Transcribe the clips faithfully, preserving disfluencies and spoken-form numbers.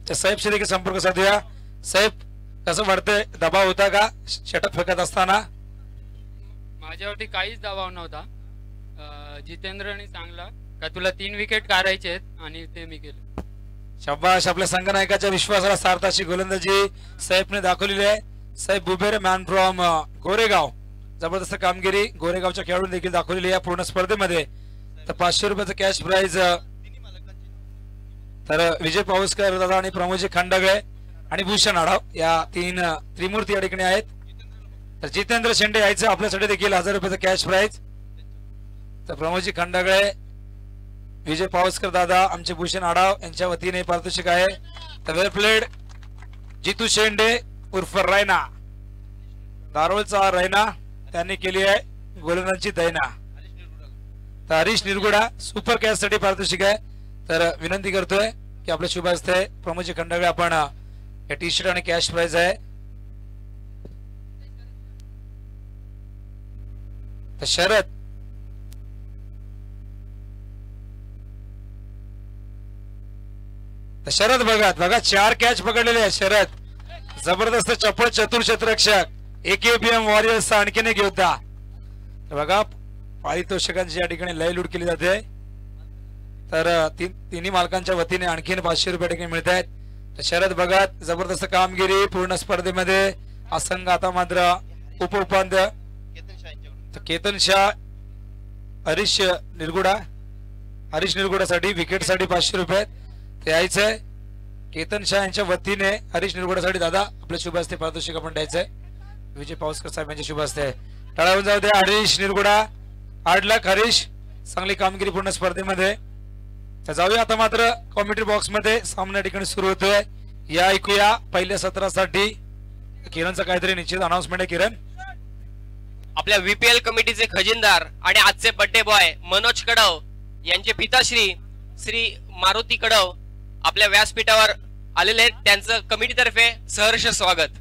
साहेबशी देखील संपर्क साधूया। साहेब कसं वाटतंय, दबाव होता का षटक फेकत असताना? माझ्यावरती काहीच दबाव नव्हता। जितेंद्रने चांगला का तुला तीन विकेट काढायचे आहेत आणि ते मी केलं। शाबाश, आपल्या संघनायकाच्या विश्वासाला सार्थ अशी गोलंदाजी साहेबने दाखवलेली आहे। साहेब बुबेर मॅन फ्रॉम गोरेगाव, जबरदस्त कामगिरी गोरेगावच्या खेळाडूंनी देखील दाखवलेली आहे पूर्ण स्पर्धेमध्ये। तर पाचशे रुपयाचं कॅश प्राइज तर विजय पाऊसकर दादा आणि प्रमोदजी खंडगळे आणि भूषण आढाव या तीन त्रिमूर्ती या ठिकाणी आहेत। तर जितेंद्र शेंडे यायचं आपल्यासाठी देखील हजार रुपयाचं कॅश प्राइज। तर प्रमोदजी खंडगळे, विजय पावसकर दादा, आमचे भूषण आढाव यांच्या वतीने पारितोषिक आहे। तर वेल प्लेड जितू शेंडे उर्फ रैना, दारोळचा रैना, त्यांनी केली आहे गोलंदाजी दैना। तर हरीश निरगुडा सुपर कॅश साठी पारितोषिक आहे। तर विनंती करतोय की आपल्या शुभ हस्ते प्रमोदजी खंडगळे आपण या टी शर्ट आणि कॅश प्राइज आहे। तर शरद तर शरद बघा बघा चार कॅच पकडलेले आहेत शरद, जबरदस्त चपळ चतुर क्षेत्ररक्षक एकेपीएम वॉरियर्स आणखीन एक योद्धा। बघा पारितोषिकांची या ठिकाणी लय लूट केली जाते। तर ती, तिन्ही मालकांच्या वतीने आणखीन पाचशे रुपये ठिकाणी मिळत आहेत। तर शरद बघा जबरदस्त कामगिरी पूर्ण स्पर्धेमध्ये। असंघ आता मात्र उप उपांत्य केतन शाह, हरीश निरगुडा, हरीश निरगुडासाठी विकेट साठी पाचशे रुपये ते यायचंय। केतन शाह यांच्या वतीने हरीश निरगुडासाठी दादा आपल्या शुभ हस्ते पारितोषिक आपण द्यायचंय। विजय पावसकर साहेब यांच्या शुभ हस्ते टाळावून जाऊ दे। हरीश निरगुडा आठ लाख हरीश, चांगली कामगिरी पूर्ण स्पर्धेमध्ये। तर जाऊया आता मात्र कॉमेंट्री बॉक्स मध्ये, सामना ठिकाणी सुरू होतोय। या ऐकूया पहिल्या सत्रासाठी किरणचा काहीतरी निश्चित अनाउन्समेंट आहे। किरण, आपल्या व्हीपीएल कमिटीचे खजिनदार आणि आजचे बर्थडे बॉय मनोज कडव यांचे पिताश्री श्री मारुती कडव आपल्या व्यासपीठावर आलेले आहेत, त्यांचं कमिटीतर्फे सहर्ष स्वागत।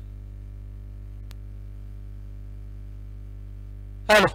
Hello,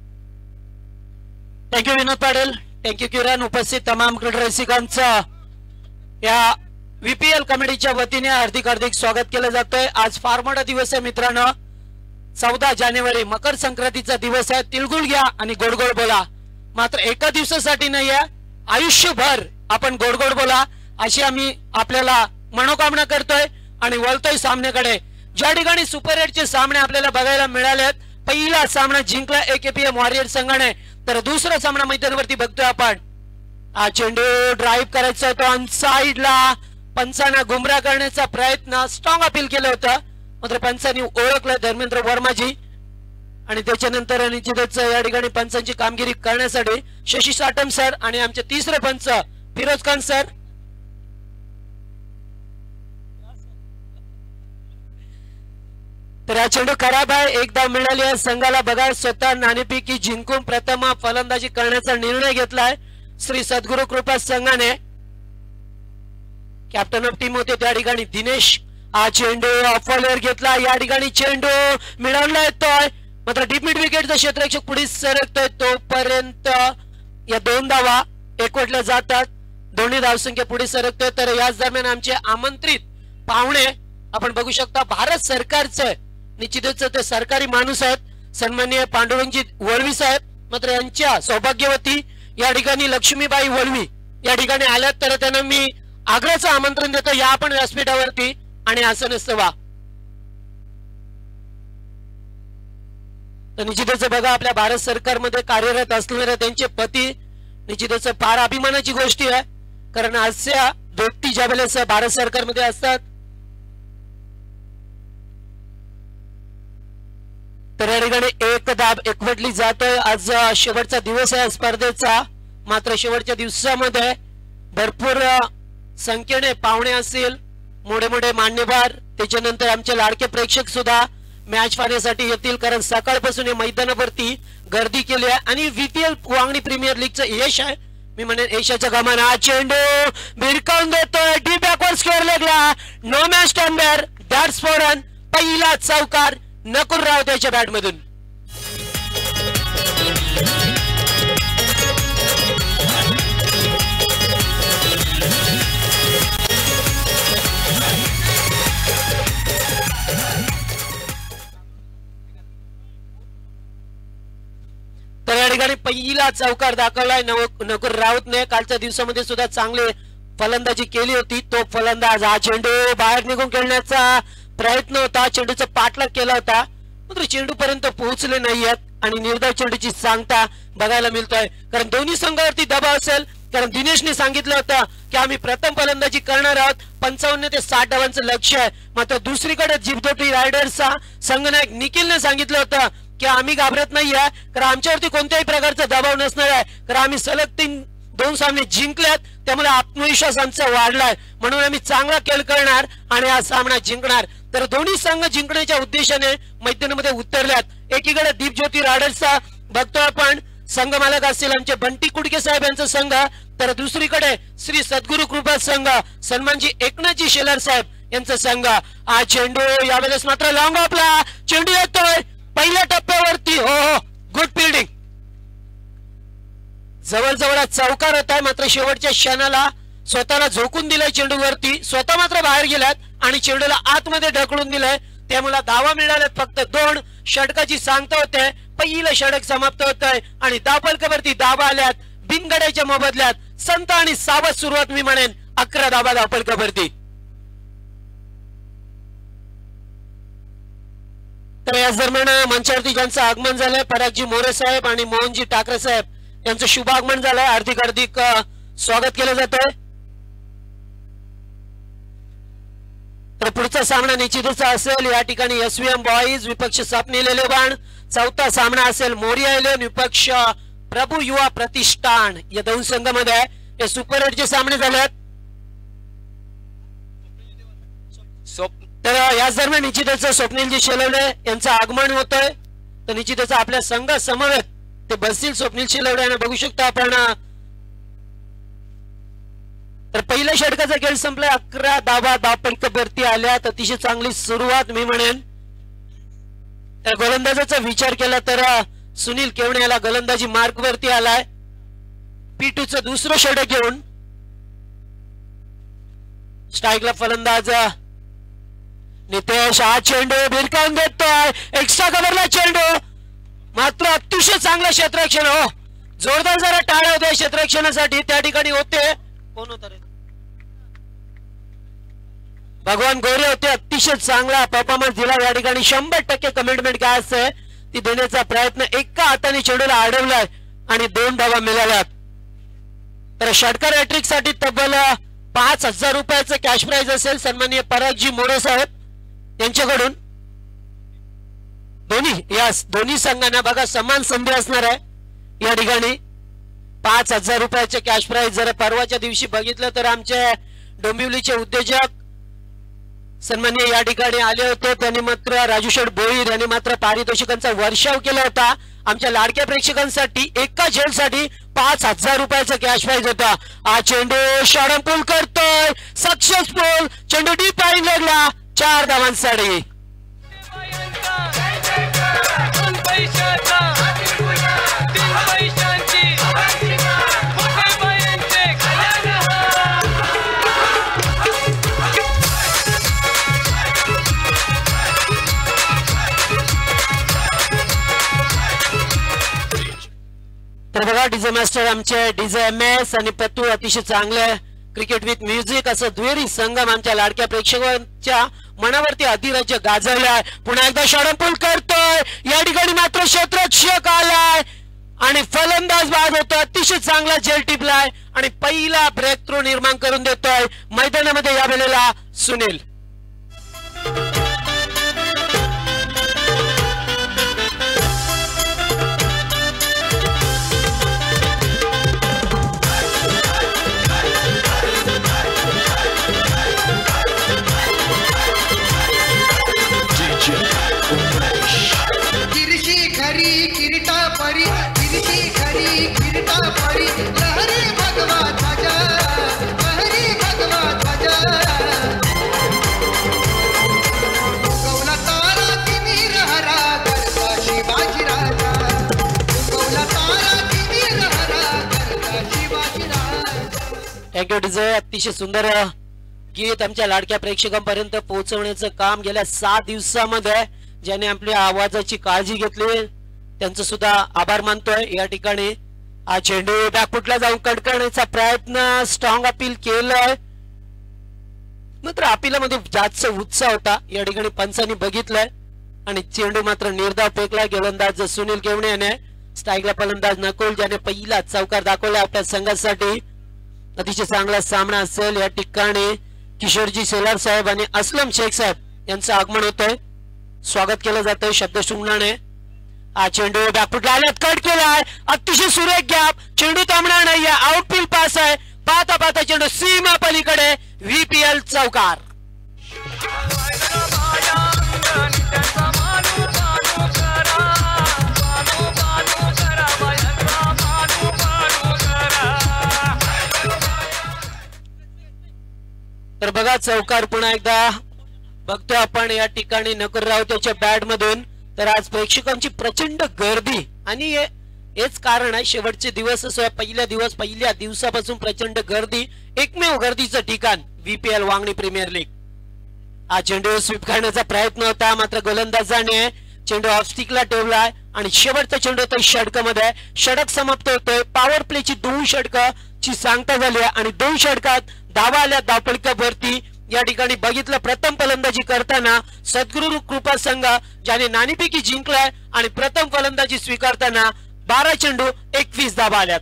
thank you Vinod Patil, thank you Kiran. उपस्थित तमाम क्रीडा रसिकांचं या व्हीपीएल कमिटीच्या वतीने हार्दिक हार्दिक स्वागत केलं जातंय। आज फार मोठा दिवस आहे मित्रांनो, चौदा जानेवारी मकर संक्रांतीचा दिवस आहे। तिळगुळ घ्या आणि गोड गोड बोला, मात्र एका दिवसासाठी नाही आहे, आयुष्यभर आपण गोड गोड बोला अशी आम्ही आपल्याला मनोकामना करतोय आणि वळतोय सामन्याकडे। ज्या ठिकाणी सुपर एटचे सामने आपल्याला बघायला मिळालेत, पहिला सामना जिंकला एकेपीएम वॉरियर संघाने, तर दुसरा सामना मैदानावरती बघतोय आपण। हा चेंडू ड्राईव्ह करायचा होता ऑन साइडला, पंचांना गुमराह करण्याचा प्रयत्न, स्ट्रॉंग अपील केलं होतं, मात्र पंचांनी ओळखलं धर्मेंद्र वर्माजी आणि त्याच्यानंतर निश्चितच या ठिकाणी पंचांची कामगिरी करण्यासाठी शशी साटम सर आणि आमचे तिसरे पंच फिरोज खान सर। तर हा चेंडू खराब आहे, एकदा मिळाली आहे संघाला। बघा स्वतः नाणेफेकी जिंकून प्रथम फलंदाजी करण्याचा निर्णय घेतलाय श्री सद्गुरु कृपा संघाने। कॅप्टन ऑफ टीम होते त्या ठिकाणी दिनेश। हा चेंडू ऑफॉलवर घेतला, या ठिकाणी चेंडू मिळवला येतोय, मात्र डीप मिड विकेटचा क्षेत्ररक्षक पुढे सरकतोय, तोपर्यंत या दोन धावा एकवटल्या जातात, दोन्ही धावसंख्या पुढे सरकतोय। तर याच दरम्यान आमचे आमंत्रित पाहुणे आपण बघू शकता, भारत सरकारचे निश्चितच ते सरकारी माणूस आहेत सन्माननीय पांडुरंगजी वळवी साहेब, मात्र यांच्या सौभाग्यवती या ठिकाणी लक्ष्मीबाई वळवी या ठिकाणी आल्यात, तर त्यांना मी आग्रहाचं आमंत्रण देतो, या आपण व्यासपीठावरती आणि आसनस्थ व्हा। तर निश्चितच बघा आपल्या भारत सरकारमध्ये कार्यरत असणारे त्यांचे पती निश्चितच फार अभिमानाची गोष्टी आहे, कारण अशा व्यक्ती ज्या वेळेस भारत सरकारमध्ये असतात तर या ठिकाणी एक दाब एकवटली जातोय। आज शेवटचा दिवस आहे स्पर्धेचा, मात्र शेवटच्या दिवसामध्ये भरपूर संख्येने पाहुणे असतील, मोठे मोठे मान्यवर, त्याच्यानंतर आमचे लाडके प्रेक्षक सुद्धा मॅच पाहण्यासाठी येतील, कारण सकाळपासून या मैदानावरती गर्दी केली आहे आणि व्हीपीएल वांगणी प्रीमियर लीगचं यश आहे। मी म्हणेन यशाच्या गमाना हा चेंडू भिरकावून देतोय, डी बॅकवर्ड स्क्वेअर लेगला, no match turner, that's four run, पहिला चौकार नकुल राव त्याच्या बॅट मधून। पहिला चौकार दाखवलाय नकुल राऊतने. कालच्या दिवसामध्ये सुद्धा चांगले फलंदाजी केली होती. तो फलंदाज हा चेंडू बाहेर निघून खेळण्याचा प्रयत्न होता. चेंडूचा पाठलाग केला होता मात्र चेंडू पर्यंत पोहोचले नाहीयेत आणि निर्धाव चेंडूची सांगता बघायला मिळतोय. कारण दोन्ही संघावरती दबाव असेल. कारण दिनेशने सांगितलं होतं की आम्ही प्रथम फलंदाजी करणार आहोत. पंचावन्न ते साठ धावांचं लक्ष आहे. मात्र दुसरीकडे जिबदोटी रायडर्सचा संघनायक निखिलने सांगितलं होतं की आम्ही घाबरत नाहीये कारण आमच्यावरती कोणत्याही प्रकारचा दबाव नसणार आहे. कारण आम्ही सलग तीन दोन सामने जिंकल्यात त्यामुळे आत्मविश्वास आमचा वाढलाय म्हणून आम्ही चांगला खेळ करणार आणि हा सामना जिंकणार. तर दोन्ही संघ जिंकण्याच्या उद्देशाने मैदानामध्ये उतरल्यात. एकीकडे दीपज्योती रायडर्सचा बघतो आपण संघ मालक असतील आमचे बंटी कुडके साहेब यांचा संघ. तर दुसरीकडे श्री सद्गुरु कृपा संघ सन्मानजी एकनाथजी शेलार साहेब यांचा संघ. हा चेंडू यावेळेस मात्र लॉंग ऑफला चेंडू येतोय पहिल्या टप्प्यावरती. हो हो गुड फिल्डिंग. जवळजवळ चौकार होत आहे मात्र शेवटच्या क्षणाला स्वतःला झोकून दिलाय चेंडूवरती. स्वतः मात्र बाहेर गेल्यात आणि चेंडूला आतमध्ये ढकलून दिलंय. त्यामुळे धावा मिळाल्यात फक्त दोन. षटकाची सांगता होते. पहिलं षटक समाप्त होत आहे आणि धावफलकावरती धावा आल्यात बिनगड्याच्या मोबदल्यात. संत आणि सावध सुरुवात मी म्हणेन अकरा धावा धावफलकावरती. तर याच दरम्यान मंचावरती ज्यांचं आगमन झालंय परागजी मोरे साहेब आणि मोहनजी ठाकरे साहेब यांचं शुभ आगमन झालंय. हार्दिक हार्दिक स्वागत केलं जात आहे. तर पुढचा सामना निश्चितच असेल या ठिकाणी एसव्हीएम बॉईज विपक्ष स्वप्नील एलेव्हन. चौथा सामना असेल मोरिया इलेव्हन विपक्ष प्रभू युवा प्रतिष्ठान. या दोन संघामध्ये हे सुपर एटचे सामने झालेत. तर याच दरम्यान निश्चितच स्वप्नीलजी शेलवडे यांचं आगमन होतंय. तर निश्चितच आपल्या संघ समवेत ते बसतील स्वप्नील शेलवडे यांना बघू शकता आपण. तर पहिल्या षटकाचा खेळ संपलाय. अकरा धावा धावफलकावरती आल्यात. अतिशय चांगली सुरुवात मी म्हणेन. तर गोलंदाजाचा विचार केला तर सुनील केवणे याला गोलंदाजी मार्क वरती आलाय. पीटूचं दुसरं षटक घेऊन स्ट्राईकला फलंदाज नितेश. हा चेंडू भिरकावून देतोय. एक्स्ट्रा कव्हरला चेंडू मात्र अतिशय चांगला क्षेत्ररक्षण. हो जोरदार जरा टाळ्या होत्या क्षेत्ररक्षणासाठी त्या ठिकाणी होते. कोण होता रे? भगवान गोरे होते. अतिशय चांगला परफॉर्मन्स दिला या ठिकाणी. शंभर टक्के कमिटमेंट काय असते ती देण्याचा प्रयत्न. एका हाताने चेंडूला अडवलाय आणि दोन धावा मिळाल्यात. तर षटकार हॅट्रिक साठी तब्बल पाच हजार रुपयाचं कॅश प्राइज असेल सन्माननीय परागजी मोरे साहेब यांच्याकडून. दोन्ही या दोन्ही संघांना बघा समान संधी असणार आहे या ठिकाणी. पाच हजार रुपयाचे कॅश प्राइज. जर परवाच्या दिवशी बघितलं तर आमचे डोंबिवलीचे उद्योजक सन्माननीय या ठिकाणी आले होते. त्यांनी मात्र राजू शेठ भोईर यांनी मात्र पारितोषिकांचा वर्षाव केला होता आमच्या लाडक्या प्रेक्षकांसाठी. एका झेलसाठी पाच हजार रुपयाचा कॅश प्राइज होता. हा चेंडू षडंपूल करतोय सक्सेसफुल. चेंडू डीप लाईन लागला चार धावांसाठी. तर बघा डीजे मास्टर आमचे डीजे एम एस आणि पत्तू अतिशय चांगले क्रिकेट विथ म्युझिक असं दुहेरी संगम आमच्या लाडक्या प्रेक्षकांच्या मनावरती अधिराज्य गाजवलाय. पुन्हा एकदा षडंपूल करतोय या ठिकाणी मात्र क्षेत्ररक्षक आलाय आणि फलंदाज बाद होतो. अतिशय चांगला झेल टिपलाय आणि पहिला ब्रेक थ्रू निर्माण करून देतोय मैदानामध्ये या वेळेला सुनील. अतिशय सुंदर गीत आमच्या लाडक्या प्रेक्षकांपर्यंत पोहोचवण्याचं काम गेल्या सात दिवसामध्ये ज्याने आपल्या आवाजाची काळजी घेतली त्यांचं सुद्धा आभार मानतोय या ठिकाणी. हा चेंडू बॅकफुटला जाऊन कडकण्याचा प्रयत्न, स्ट्रॉंग अपील केलंय, मात्र अपिलामध्ये जास्त उत्साह होता या ठिकाणी पंचांनी बघितलंय आणि चेंडू मात्र निर्धाव फेकला. गोलंदाज सुनील केवणे याने स्ट्राईकला फलंदाज नकुल ज्याने पहिला चौकार दाखवला आपल्या संघासाठी. अतिशय चांगला सामना असेल या ठिकाणी. किशोरजी सेलार साहेब आणि असलम शेख साहेब यांचं आगमन होतंय, स्वागत केलं जातंय शब्दशृंगाने. हा चेंडू बॅकफुटला आल्यात, कट केलाय, अतिशय सुरेख गॅप, चेंडू थांबणार नाही, आउटफील्ड पास आहे. पाहता पाहता चेंडू सीमा पलीकडे, व्हीपीएल चौकार. तर बघा चौकार पुन्हा एकदा बघतोय आपण या ठिकाणी नकुल राव त्याच्या बॅट मधून. तर आज प्रेक्षकांची प्रचंड गर्दी आणि हेच कारण आहे, शेवटचे दिवस असो, पहिल्या दिवस पहिल्या दिवसापासून प्रचंड गर्दी, एकमेव गर्दीचं ठिकाण व्हीपीएल वांगणी प्रीमियर लीग. हा चेंडू स्वीप करण्याचा प्रयत्न होता, मात्र गोलंदाजाने चेंडू ऑफस्टिकला ठेवलाय आणि शेवटचा चेंडू तर षटकामध्ये. षटक समाप्त होतोय. पॉवर प्लेची दोन षटकाची सांगता झाली आहे आणि दोन षटकात धावा आल्या धावपळीवरती. या ठिकाणी बघितलं प्रथम फलंदाजी करताना सद्गुरू कृपा संघ ज्याने नाणेफेकी जिंकलाय आणि प्रथम फलंदाजी स्वीकारताना बारा चेंडू एकवीस धावा आल्यात.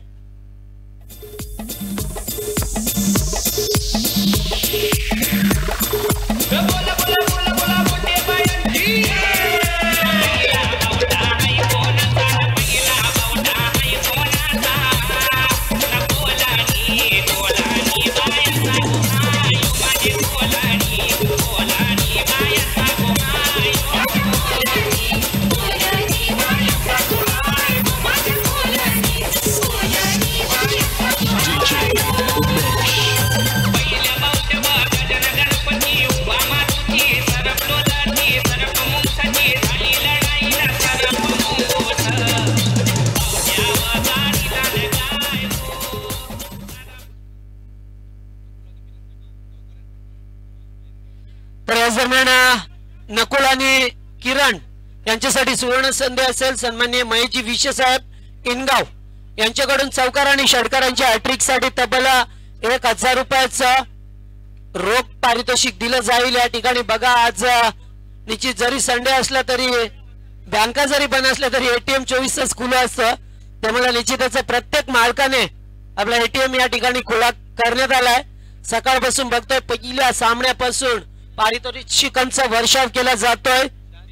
दरम्यान नकुल आणि किरण यांच्यासाठी सुवर्ण संधी असेल. सन्माननीय महेशजी विशे साहेब इनगाव यांच्याकडून चौकार आणि षटकारांच्या हॅट्रिक साठी तब्बल एक हजार रुपयाचं रोख पारितोषिक दिलं जाईल या ठिकाणी. बघा आज निश्चित जरी संडे असला तरी बँका जरी बंद असल्या तरी एटीएम चोवीस तास खुलं असतं, त्यामुळे निश्चितच प्रत्येक मालकाने आपला एटीएम या ठिकाणी खुला करण्यात आलाय. सकाळपासून बघतोय पहिल्या सामन्यापासून पारितोषिकांचा वर्षाव केला जातोय.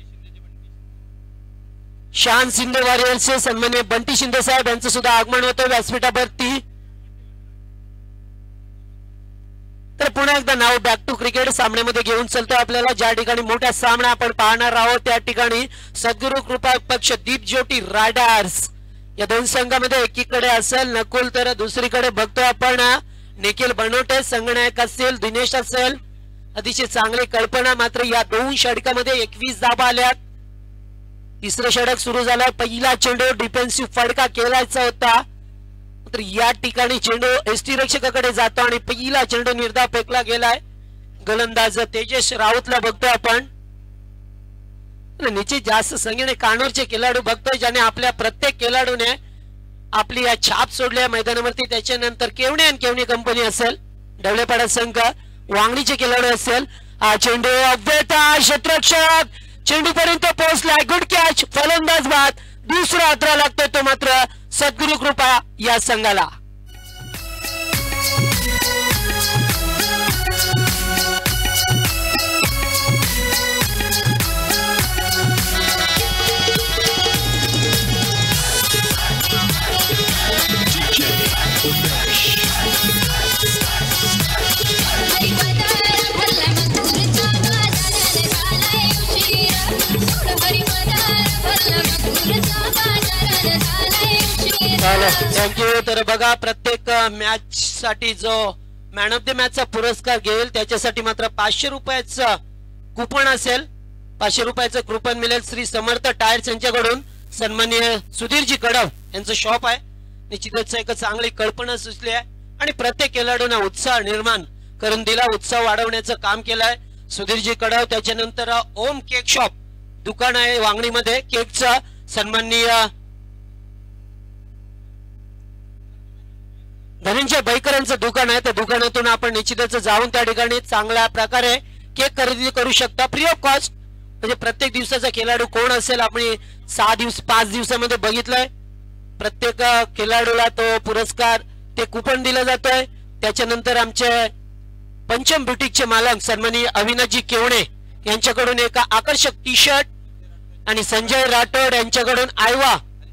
शान शिंदे वॉरियर्सचे सन्माननीय बंटी शिंदे साहेब यांचं सुद्धा आगमन होतं व्यासपीठावरती. तर पुन्हा एकदा नाव बॅक टू क्रिकेट सामन्यामध्ये घेऊन चलतोय आपल्याला, ज्या ठिकाणी मोठा सामना आपण पाहणार आहोत. त्या ठिकाणी सद्गुरू कृपा पक्ष दीप ज्योती रायडर्स या दोन संघामध्ये एकीकडे असेल नकुल, तर दुसरीकडे बघतोय आपण निखिल बनोटे, संगनायक असेल, दिनेश असेल. अतिशय चांगली कल्पना. मात्र या दोन षटकामध्ये एकवीस धावा आल्यात. तिसरं षटक सुरू झालं. पहिला चेंडू डिफेन्सिव्ह फडका केलायचा होता, तर या ठिकाणी चेंडू एसटी रक्षकाकडे जातो आणि पहिला चेंडू निर्धाव फेकला गेलाय. गोलंदाज तेजस राऊतला बघतोय आपण. निश्चित जास्त संख्येने कानूरचे खेळाडू बघतोय, ज्याने आपल्या प्रत्येक खेळाडूने आपली या छाप सोडली मैदानावरती. त्याच्यानंतर केवणे आणि केवणे कंपनी असेल, ढवळेपाडा संघ, वांगणीचे खेळाडू असेल. हा चेंडू अव्यता क्षेत्ररक्षक चेंडू पर्यंत पोहोचलाय. गुड कॅच, फलंदाज बाद. दुसरा अत्रा लागतोय तो मात्र सद्गुरू कृपा या संघाला. थँक्यू. तर बघा प्रत्येक मॅच साठी जो मॅन ऑफ द मॅच चा पुरस्कार घेईल त्याच्यासाठी मात्र पाचशे रुपयाचं कुपन असेल. पाचशे रुपयाचं कुपन मिळेल श्री समर्थ टायर्स यांच्याकडून. सन्माननीय सुधीरजी कडव यांचं शॉप आहे. निश्चितच एक चांगली कल्पना सुचली आहे आणि प्रत्येक खेळाडूंना उत्साह निर्माण करून दिला, उत्साह वाढवण्याचं काम केलंय सुधीरजी कडव. त्याच्यानंतर ओम केक शॉप दुकान आहे वांगणीमध्ये केकचं. सन्माननीय धनंजय बैकरांचं दुकान आहे. त्या दुकानातून आपण निश्चितच जाऊन त्या ठिकाणी चांगल्या प्रकारे केक खरेदी करू शकता फ्री ऑफ कॉस्ट. म्हणजे प्रत्येक दिवसाचा खेळाडू कोण असेल आपण सहा दिवस पाच दिवसामध्ये बघितलंय. प्रत्येक खेळाडूला तो पुरस्कार ते कुपन दिला जातोय. त्याच्यानंतर आमचे पंचम ब्युटिकचे मालक सन्माननीय अविनाशजी केवणे यांच्याकडून एक आकर्षक टी शर्ट आणि संजय राठोड यांच्याकडून आयवा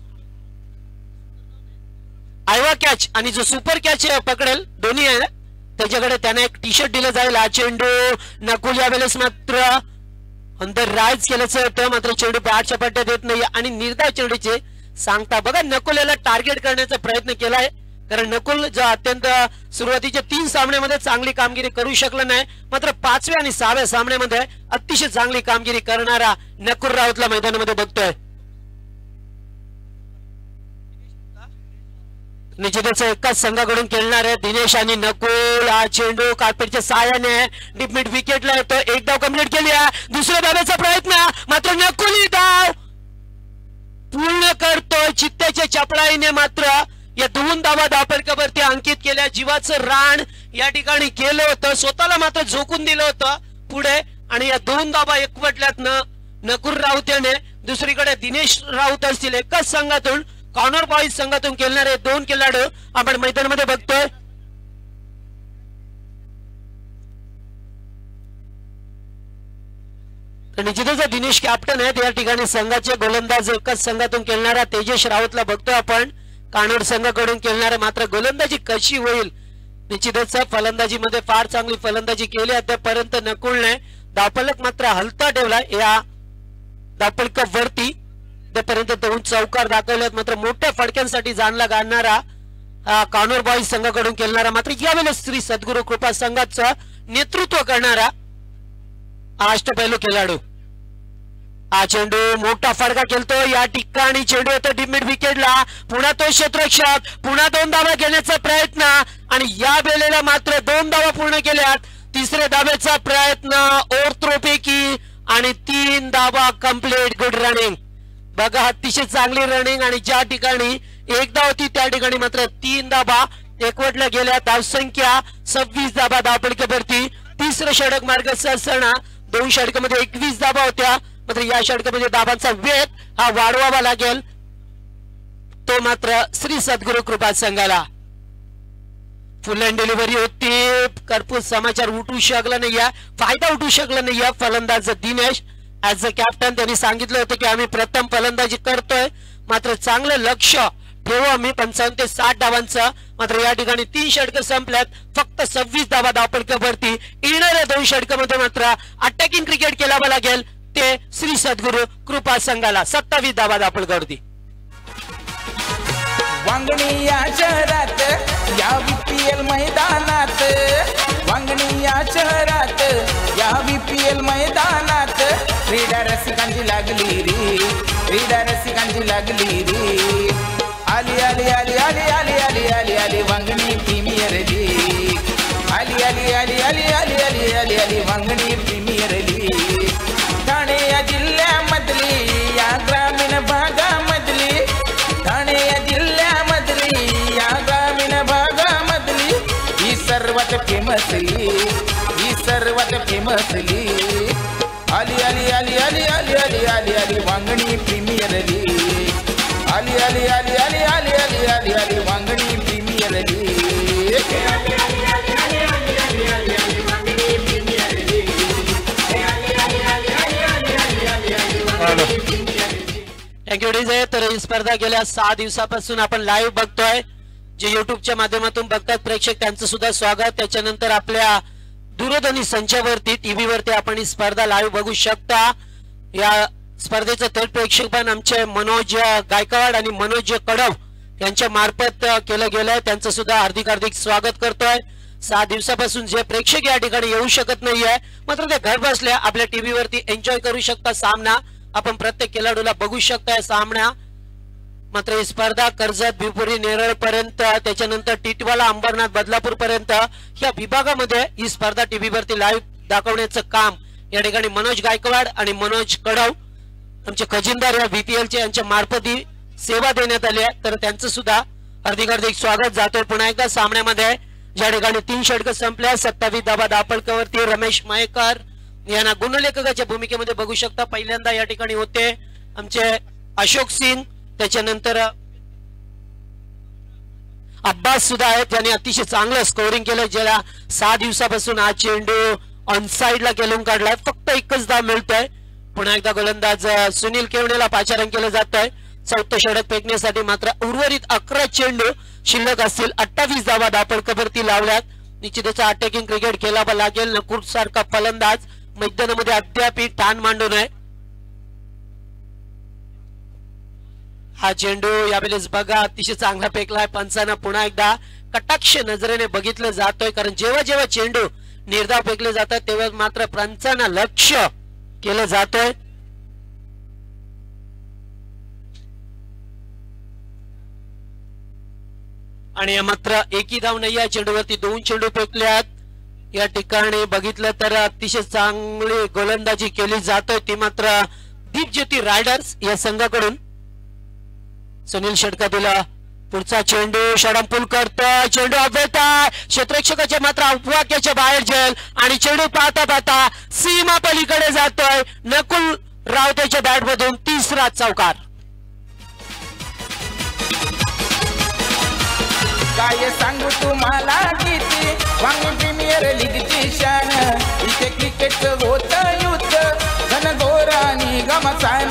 आयवा कॅच आणि जो सुपर कॅच पकडेल दोन्ही आहे त्याच्याकडे त्यांना एक टी शर्ट दिलं जाईल. हा चेंडू नकुल यावेळेस मात्र अंतर राईज केल्याचं होतं मात्र चेंडू बॅटच्या पट्ट्यात येत नाही आणि निर्धाव चेंडूचे सांगता बघा नकुल याला टार्गेट करण्याचा प्रयत्न केलाय. कारण नकुल जो अत्यंत सुरुवातीच्या तीन सामन्यामध्ये चांगली कामगिरी करू शकला नाही मात्र पाचव्या आणि सहाव्या सामन्यामध्ये अतिशय चांगली कामगिरी करणारा नकुल राऊतला मैदानामध्ये बघतोय. निश्चितच एकाच संघाकडून खेळणार आहे दिनेश आणि नकुल. हा चेंडू कार्पेटच्या साहाय्याने डीप मिड विकेटला येतो. एक धाव कंप्लीट केली आहे. दुसऱ्या धावेचा प्रयत्न मात्र नकुल ही धाव पूर्ण करतोय. चित्त्याच्या चपळाईने मात्र या दोन धावा धावफलकावरती अंकित केल्या. जीवाचं रान या ठिकाणी केलं होतं. स्वतःला मात्र झोकून दिलं होतं पुढे आणि या दोन धावा एकवटल्यात न नकुल राऊत याने. दुसरीकडे दिनेश राऊत असतील एकाच संघातून कॉर्नर बॉईज संघातून खेळणारे दोन खेळाडू आपण मैदानामध्ये बघतोय. निश्चितच दिनेश कॅप्टन आहेत या ठिकाणी संघाचे गोलंदाज एकाच संघातून खेळणारा तेजस राऊतला बघतोय आपण कानोड संघाकडून खेळणारा. मात्र गोलंदाजी कशी होईल निश्चितच फलंदाजीमध्ये फार चांगली फलंदाजी केली आतापर्यंत नकुलने. धावफलक मात्र हलता ठेवला या धावफलकावरती. त्यापर्यंत दोन चौकार दाखवलेत मात्र मोठ्या फडक्यांसाठी जाणला गाणारा कानोर बॉईज संघाकडून खेळणारा मात्र यावेळेस श्री सद्गुरू कृपा संघाचं नेतृत्व करणारा अष्टपैलू खेळाडू. हा चेंडू मोठा फडका खेळतो या ठिकाणी. चेंडू येतो डीप मिड विकेटला. पुन्हा तो क्षेत्ररक्षक पुन्हा दोन धावा घेण्याचा प्रयत्न आणि या वेळेला मात्र दोन धावा पूर्ण केल्यात. तिसऱ्या धावेचा प्रयत्न ओरत्रोपैकी आणि तीन धावा कंप्लीट. गुड रनिंग बघा अतिशय चांगली रनिंग आणि ज्या ठिकाणी एक धाव होती त्या ठिकाणी मात्र तीन धावा एकवटल्या गेल्या. धावसंख्या सव्वीस धावा धावफलकावरती. तिसरं षटक मार्गाचा असताना दोन षटकामध्ये एकवीस धावा होत्या मात्र या षटकामध्ये धावांचा वेग हा वाढवावा लागेल तो मात्र श्री सद्गुरू कृपा संघाला. फुल हँड डिलिव्हरी होती. कर्पूस समाचार उठू शकला नाही फायदा उठू शकला नाही फलंदाज दिनेश. ऍज अ कॅप्टन त्यांनी सांगितलं होतं की आम्ही प्रथम फलंदाजी करतोय मात्र चांगलं लक्ष ठेवू आम्ही पंचावन्न ते साठ धावांचं. मात्र या ठिकाणी तीन षटक संपल्यात. फक्त सव्वीस धावा धावफलकावरती. येणाऱ्या दोन षटकामध्ये मात्र अटॅकिंग क्रिकेट खेळावं लागेल ते श्री सद्गुरू कृपा संघाला. सत्तावीस धावा धावफलकावरती. वांगणी या शहरात या बीपीएल मैदानात वांगणी या शहरात या बीपीएल मैदानात क्रीडा रसिकांची लागली रे क्रीडा रसिकांची लागली रे. आली आली आली आली आली आली आली आली वांगणी प्रीमियर लीग. आली आली आली आली आली आली आली आली वांगणी प्रीमियर लीग. ठाणे या जिल्ह्यामधली या ग्रामीण भागामधली ठाणे या जिल्ह्यामधली या ग्रामीण भागामधली ही सर्वात फेमस लीग ही सर्वात फेमस लीग. आली आली आली आली आली आली आली आली वांगणी प्रीमियर लीग. आली आली आली आली आली आली आली आली Vangani premier league. Thank you DJ. तर ही स्पर्धा गेल्या सहा दिवसापासून आपण लाईव्ह बघतोय. जे युट्यूबच्या माध्यमातून बघतात प्रेक्षक त्यांचं सुद्धा स्वागत. त्याच्यानंतर आपल्या दूरध्वनी संचावरती टीव्ही वरती आपण ही स्पर्धा लाईव्ह बघू शकता. या स्पर्धेचं थेट प्रेक्षेपण आमचे मनोज गायकवाड आणि मनोज कडव यांच्या मार्फत केलं गेलंय. त्यांचं सुद्धा हार्दिक हार्दिक स्वागत करतोय. सहा दिवसापासून जे प्रेक्षक या ठिकाणी येऊ शकत नाहीये मात्र ते घर बसल्या आपल्या टीव्ही वरती एन्जॉय करू शकता सामना. आपण प्रत्येक खेळाडूला बघू शकताय सामना. मात्र ही स्पर्धा कर्जत भिवपुरी नेरळ पर्यंत त्याच्यानंतर टिटवाला अंबरनाथ बदलापूर पर्यंत या विभागामध्ये ही स्पर्धा टीव्ही वरती लाईव्ह दाखवण्याचं काम या ठिकाणी मनोज गायकवाड आणि मनोज कडव आमचे खजिनदार या बीपीएलचे यांच्या मार्फत सेवा देण्यात आली आहे. तर त्यांचं सुद्धा हार्दिक हार्दिक स्वागत जातोय पुन्हा एकदा सामन्यामध्ये, ज्या ठिकाणी तीन षटक संपल्या. सत्तावीस धाबा दापळकावरती रमेश मयेकर यांना गुणलेखकाच्या भूमिकेमध्ये बघू शकता. पहिल्यांदा या ठिकाणी होते आमचे अशोक सिंग, त्याच्यानंतर अब्बास सुद्धा आहेत, ज्यांनी अतिशय चांगलं स्कोरिंग केलं. ज्याला सहा दिवसापासून हा चेंडू ऑन साइडला खेळून काढलाय, फक्त एकच धाव मिळतोय. पुन्हा एकदा गोलंदाज सुनील केवणेला पाचारण केलं जात आहे. चौथं षटक फेकण्यासाठी मात्र उर्वरित अकरा चेंडू शिल्लक असतील. अठ्ठावीस धावा दापळकावरती लावल्यात. निश्चितच अटॅकिंग क्रिकेट खेळावं लागेल. नकुर सारखा फलंदाज मैदानामध्ये अद्याप ठाण मांडून आहे. हा चेंडू यावेळेस बघा अतिशय चांगला फेकलाय. पंचांना पुन्हा एकदा कटाक्ष नजरेने बघितलं जातोय, कारण जेव्हा जेव्हा चेंडू निर्धाव फेकले जातात तेव्हा मात्र पंचांना लक्ष केलं जातोय. आणि मात्र एकही धाव नाही या चेंडूवरती. दोन चेंडू फेकल्यात. या ठिकाणी बघितलं तर अतिशय चांगली गोलंदाजी केली जातोय ती मात्र दीपज्योती रायडर्स या संघाकडून. सुनील षटकातील पुढचा चेंडू षडंपूल करतोय. चेंडू अव्यताय, क्षेत्ररक्षकाच्या मात्र अपवाक्याच्या बाहेर जाईल आणि चेंडू पाहता पाहता सीमा पलीकडे जातोय. नकुल रावतेच्या बॅट मधून तिसरा चौकार. काय सांगू तुम्हाला किती वांगी प्रीमियर लीगची शान, इथे क्रिकेटचं होतं युद्ध घनघोर आणि घमासान.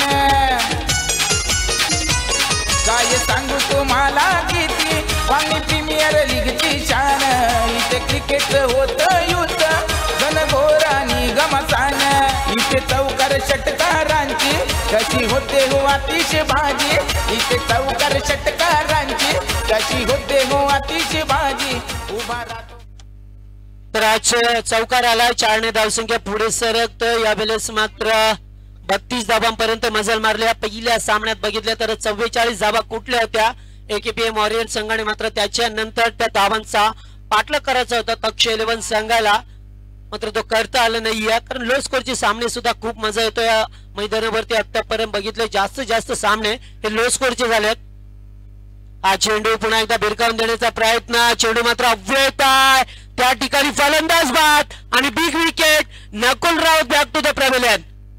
काय सांगू तुम्हाला किती वांगी प्रीमियर लीगची शान, इथे क्रिकेटचं होतं युद्ध घनघोर आणि घमासान. इथे चौकार षटकारांची कशी होते हो अतिशय बाजी, इथे चौकार षटकारांची कशी होते हो अतिशय बाजी. उभा राहतो तर आज चौकार आला. चारने धावसंख्या पुढे सरकतोय. यावेळेस मात्र बत्तीस धावांपर्यंत मजल मारल्या. पहिल्या सामन्यात बघितल्या तर चव्वेचाळीस धावा कुठल्या होत्या एकेपीएम वॉरियर संघाने, मात्र त्याच्यानंतर त्या धावांचा पाठलाग करायचा होता तक्ष इलेव्हन संघाला, मात्र तो करता आला नाहीये. कारण लो स्कोरचे सामने सुद्धा खूप मजा येतो या मैदानावरती. आतापर्यंत बघितले जास्तीत जास्त सामने हे लो स्कोरचे झालेत. हा चेंडू पुन्हा एकदा भिरकावून देण्याचा प्रयत्न. चेंडू मात्र अव्ययत आहे. त्या ठिकाणी फलंदाज बाद आणि big wicket. Nakul Raut back to the pavilion.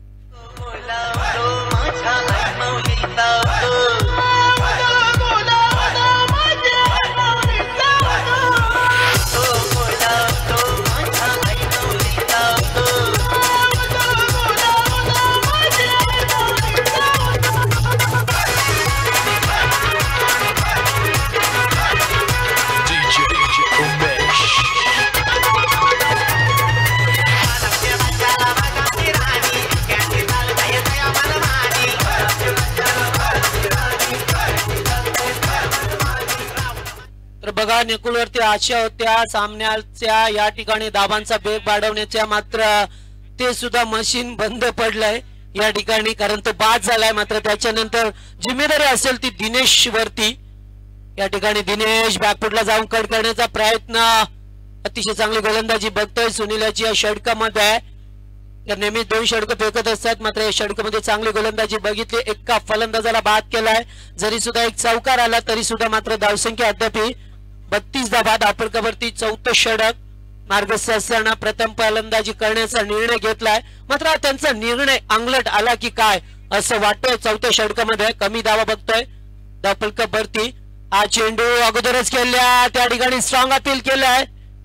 बघा नकुलवरती आशा होत्या सामन्याच्या या ठिकाणी धाबांचा वेग वाढवण्याच्या, मात्र ते सुद्धा मशीन बंद पडलंय या ठिकाणी, कारण तो बाद झालाय. मात्र त्याच्यानंतर जिम्मेदारी असेल ती दिनेश वरती. या ठिकाणी दिनेश बॅकफुटला जाऊन कट करण्याचा प्रयत्न. अतिशय चांगली गोलंदाजी बघतोय सुनीलाची या षटकामध्ये. नेहमी दोन षटक फेकत असतात, मात्र या षटकामध्ये चांगली गोलंदाजी बघितली. एका फलंदाजाला बाद केलाय. जरी सुद्धा एक चौकार आला तरी सुद्धा मात्र धावसंख्या अद्याप बत्तीस धावा दापळकावरती. चौथं षटक मार्गस्थ असताना प्रथम फलंदाजी करण्याचा निर्णय घेतलाय, मात्र त्यांचा निर्णय अंगलट आला की काय असं वाटतंय. चौथ्या षटकामध्ये कमी धावा बघतोय दापळकावरती. हा चेंडू अगोदरच केल्या त्या ठिकाणी स्ट्रॉंग अपील केलाय.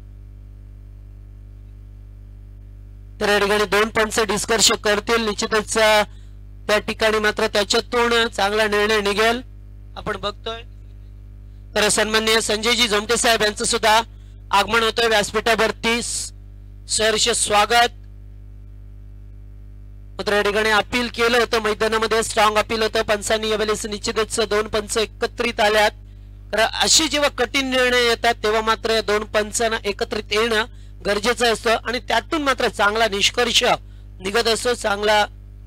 तर या ठिकाणी दोन पंच डिस्कर्ष करतील निश्चितच. त्या ठिकाणी मात्र त्याच्यातून चांगला निर्णय निघेल आपण बघतोय. तर सन्माननीय संजयजी झोमटे साहेब यांचं सुद्धा आगमन होतोय व्यासपीठावरती. सहर्ष स्वागत. मात्र या ठिकाणी अपील केलं होतं मैदानामध्ये, स्ट्रॉंग अपील होतं. पंचांनी यावेळेस निश्चितच दोन पंच एकत्रित आल्यात. तर अशी जेव्हा कठीण निर्णय येतात तेव्हा मात्र या दोन पंचांना एकत्रित येणं गरजेचं असतं आणि त्यातून मात्र चांगला निष्कर्ष निघत असतो. चांगला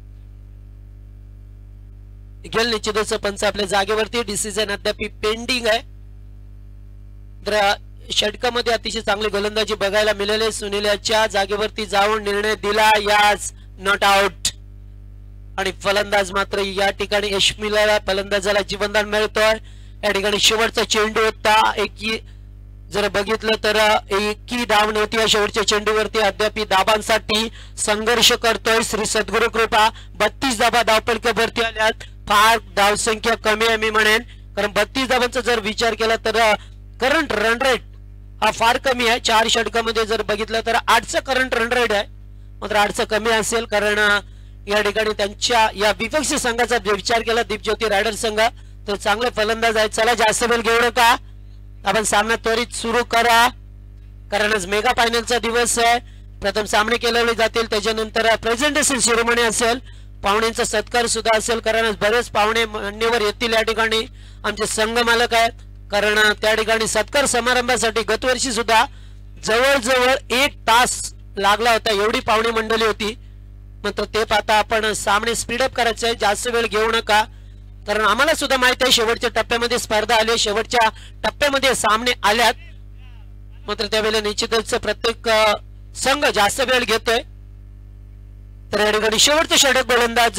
निघेल निश्चितच. पंच आपल्या जागेवरती. डिसिजन अद्याप पेंडिंग आहे. तर षटकामध्ये अतिशय चांगली गोलंदाजी बघायला मिळाली. सुनीलच्या जागेवरती जाऊन निर्णय दिला, यास नॉट आउट. आणि फलंदाज मात्र या ठिकाणी यशमिला फलंदाजाला जीवनदान मिळतोय. या ठिकाणी शेवटचा चेंडू होता. एकी जर बघितलं तर एकी धाव नव्हती या शेवटच्या चेंडूवरती. अद्याप धाबांसाठी संघर्ष करतोय श्री सद्गुरु कृपा. बत्तीस धाबा धावपलकावरती आल्यात. फार धावसंख्या कमी आहे मी म्हणेन, कारण बत्तीस धाबांचा जर विचार केला तर करंट रन रेट हा फार कमी आहे. चार षटकामध्ये जर बघितलं तर आठचं करंट रन रेट आहे, मात्र आठचं कमी असेल, कारण या ठिकाणी त्यांच्या या विपक्षी संघाचा विचार केला दीपज्योती रायडर संघ तर चांगले फलंदाज आहेत. चला जास्त वेळ घेऊ नका, आपण सामना त्वरित सुरू करा, कारण आज मेगा फायनलचा दिवस आहे. प्रथम सामने केले जातील, त्याच्यानंतर प्रेझेंटेशन सेरेमनी असेल, पाहुण्यांचा सत्कार सुद्धा असेल, कारण आज बरेच पाहुणे मान्यवर येतील या ठिकाणी. आमचे संघ मालक आहेत, कारण त्या ठिकाणी सत्कार समारंभासाठी गतवर्षी सुद्धा जवळजवळ एक तास लागला होता, एवढी पाहुणे मंडळी होती. मात्र ते पाहता आपण सामने स्पीडअप करायचे आहे, जास्त वेळ घेऊ नका, कारण आम्हाला सुद्धा माहित आहे शेवटच्या टप्प्यामध्ये स्पर्धा आली, शेवटच्या टप्प्यामध्ये सामने आल्यात. मात्र त्यावेळेला निश्चितच प्रत्येक संघ जास्त वेळ घेतोय. तर या ठिकाणी शेवटचं षटक गोलंदाज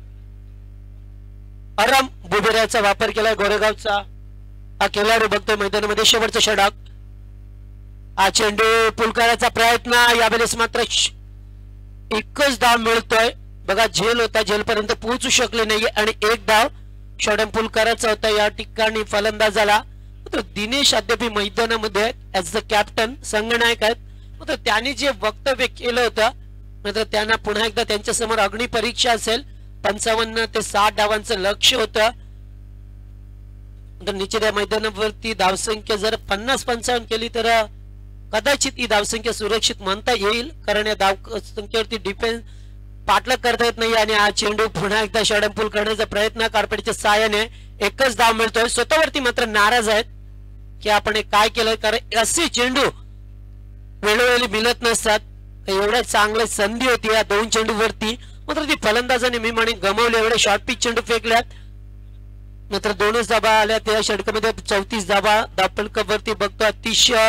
अरम बुबेऱ्याचा वापर केलाय गोरेगावचा हा खेळाडू बघतोय मैदानामध्ये. शेवटचं षटक, हा चेंडू पुलकाराचा प्रयत्न, यावेळेस मात्र एकच धाव मिळतोय. बघा झेल होता, झेल पर्यंत पोहोचू शकले नाहीये आणि एक धाव षडम पुलकाराचा होता या ठिकाणी फलंदाजाला. तर दिनेश अद्याप मैदानामध्ये ऍज द कॅप्टन संघनायक आहेत, मात्र त्यांनी जे वक्तव्य केलं होतं मात्र त्यांना पुन्हा एकदा त्यांच्या समोर अग्नि परीक्षा असेल. पंचावन्न ते साठ धावांचं लक्ष होतं. निश्चित या मैदानावरती धावसंख्या जर पन्नास पंचावन्न केली तर कदाचित ही धावसंख्या सुरक्षित म्हणता येईल, कारण या धाव संख्येवरती डिफेन्स पाठलाग करता येत नाही. आणि हा चेंडू पुन्हा एकदा षडमपूल करण्याचा प्रयत्न कार्पेटच्या साहाय्याने, एकच धाव मिळतोय. स्वतःवरती मात्र नाराज आहेत की आपण काय केलं, कारण असे चेंडू वेळोवेळी मिळत नसतात. एवढ्या चांगल्या संधी होती या दोन चेंडूवरती, मात्र ती फलंदाजाने मी म्हणे गमावले. एवढे शॉर्ट पिच चेंडू फेकल्यात, मात्र दोनच धाबा आल्या त्या षटकामध्ये. चौतीस धाबा धावपलकावरती बघतो. अतिशय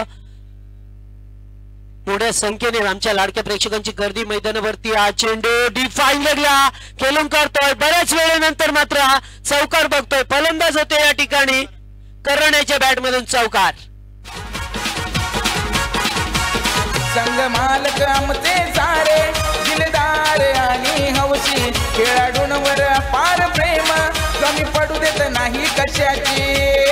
मोठ्या संख्येने आमच्या लाडक्या प्रेक्षकांची गर्दी मैदानावरती. हा चेंडू डिफाईन लागला, खेळून करतोय बऱ्याच वेळेनंतर मात्र चौकार बघतोय. फलंदाज होते या ठिकाणी करण्याच्या बॅट मधून चौकार. संघ मालक आमचे सारे दिलदार आणि हौशी, खेळाडूंवर अपार प्रेम कमी पडू देत नाही कशाची.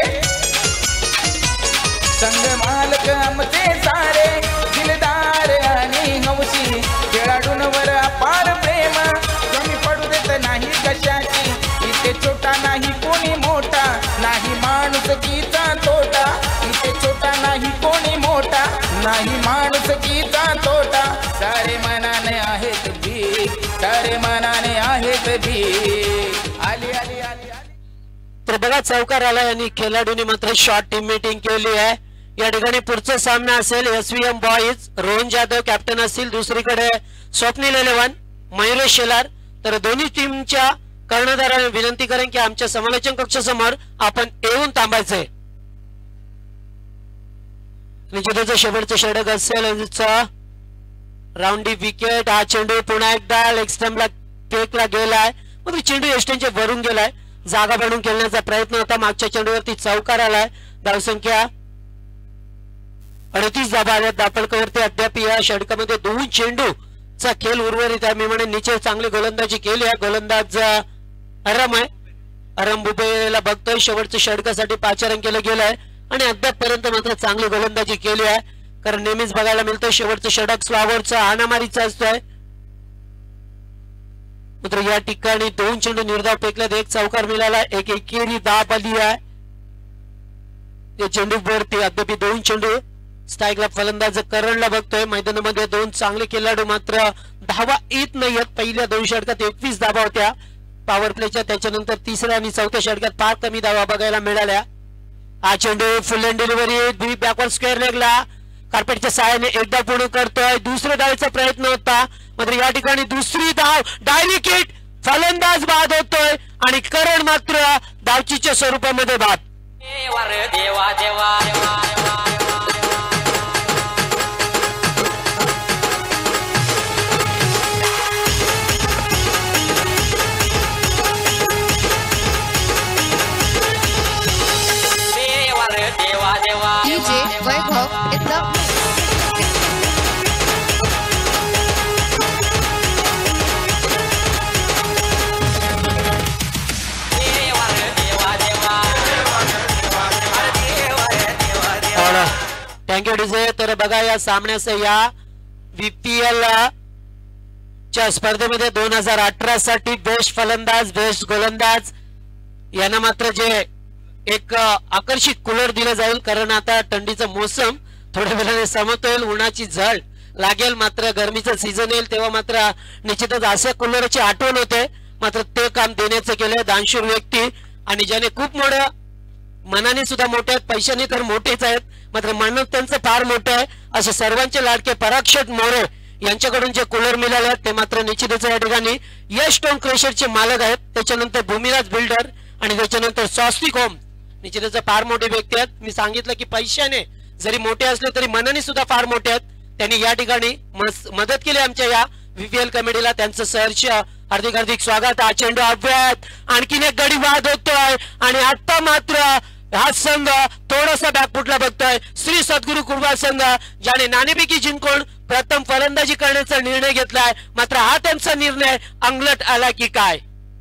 संघ मालक आमचे सारे दिलदार आणि हौशी, खेळाडूंवर अपार प्रेम कमी पडू देत नाही कशाची. इथे छोटा नाही कोणी मोठा, नाही माणुसकीचा तोटा. इथे छोटा नाही कोणी मोठा, नाही माणुसकीचा तोटा. सारे मनाने आहेत भीक, सारे मनाने आहेत भीक. आली आली आली आली. तर बघा चौकार आला आणि खेळाडूंनी मात्र शॉर्ट टीम मीटिंग केली आहे. या ठिकाणी पुढचा सामना असेल SVM boys, Rohan Jadhav captain असतील, दुसरीकडे स्वप्नील इलेव्हन मयुरेश शेलार. तर दोन्ही टीमच्या कर्णधाराने विनंती करेन की आमच्या समालोचन कक्षासमोर आपण येऊन थांबायचंय. निश्चितच शेवटचं षटक असेल, राऊंडी विकेट. हा चेंडू पुन्हा एकदा लेग स्टंपला फेकला गेलाय, मात्र चेंडू एस्टनच्या वरून गेलाय. जागा बनवून खेळण्याचा प्रयत्न होता, मागच्या चेंडूवरती चौकार आलाय. धावसंख्या अडतीस धाबा आल्या धावपलकावरती. अद्याप या षटकामध्ये दोन चेंडूचा खेळ उर्वरित आहे. मी म्हणे निचे चांगली गोलंदाजी केली आहे. गोलंदाज अरम आहे, अरम बुबेला बघतोय. शेवटच्या षटकासाठी पाचारण केलं गेलंय आणि अद्यापपर्यंत मात्र चांगली गोलंदाजी केली आहे, कारण नेहमीच बघायला मिळतं शेवटचं षटक स्लावरचा हाणामारीचा असतोय. मात्र या ठिकाणी दोन चेंडू निर्धाव फेकल्यात, एक चौकार मिळाला, एक एकेरी धाव आली आहे. या चेंडूवरती अद्याप दोन चेंडू. स्ट्राईकला फलंदाज करणला बघतोय. मैदानामध्ये दोन चांगले खेळाडू, मात्र धावा येत नाहीयेत. पहिल्या दोन षटकात एकवीस धावा होत्या पॉवर प्लेच्या, त्याच्यानंतर तिसऱ्या आणि चौथ्या षटकात फार कमी धावा बघायला मिळाल्या. हा चेंडू full end delivery backward square लेगला कार्पेटच्या सहाय्याने एकदा पुढे करतोय. दुसऱ्या धावेचा प्रयत्न होता, मात्र या ठिकाणी दुसरी धाव डायरेक्ट हिट, फलंदाज बाद होतोय आणि करण मात्र धावचीच्या स्वरूपामध्ये बाद. देवा देवा देवा थँक्यू डीजे. तर बघा या सामन्याचं या व्हीपीएल च्या स्पर्धेमध्ये दोन हजार अठरा साठी बेस्ट फलंदाज बेस्ट गोलंदाज यांना मात्र जे एक आकर्षित कूलर दिलं जाईल, कारण आता थंडीचं मोसम थोड्या वेळाने समत होईल, उन्हाची झळ लागेल, मात्र गरमीचं सीझन येईल तेव्हा मात्र निश्चितच अशा कूलरची आठवण होते. मात्र ते काम देण्याचं केलं दानशूर व्यक्ती आणि ज्याने खूप मोठं मनाने सुद्धा मोठे आहेत, पैशाने तर मोठेच आहेत, मात्र मन त्यांचं फार मोठं आहे. असे सर्वांचे लाडके पराक्षत मोरे यांच्याकडून जे कूलर मिळाले आहेत ते मात्र निश्चितच या ठिकाणी यश स्टोन क्रेशरचे मालक आहेत. त्याच्यानंतर भूमिराज बिल्डर आणि त्याच्यानंतर स्वस्तिक होम निश्चितच फार मोठे व्यक्ती आहेत. मी सांगितलं की पैशाने जरी मोठे असले तरी मनाने सुद्धा फार मोठे आहेत. त्यांनी या ठिकाणी मदत केली आमच्या या व्हीपीएल कमिटीला. त्यांचं सहर्ष हार्दिक हार्दिक स्वागत. हा चेंडू अव्यात आणखीन एक गडी बाद होतोय आणि आता मात्र हा संघ थोडासा बॅकफुटला बघतोय. श्री सद्गुरु कुर्बा संघ ज्याने नाणेफेकी जिंकून प्रथम फलंदाजी करण्याचा निर्णय घेतलाय, मात्र हा त्यांचा निर्णय अंगलट आला की काय.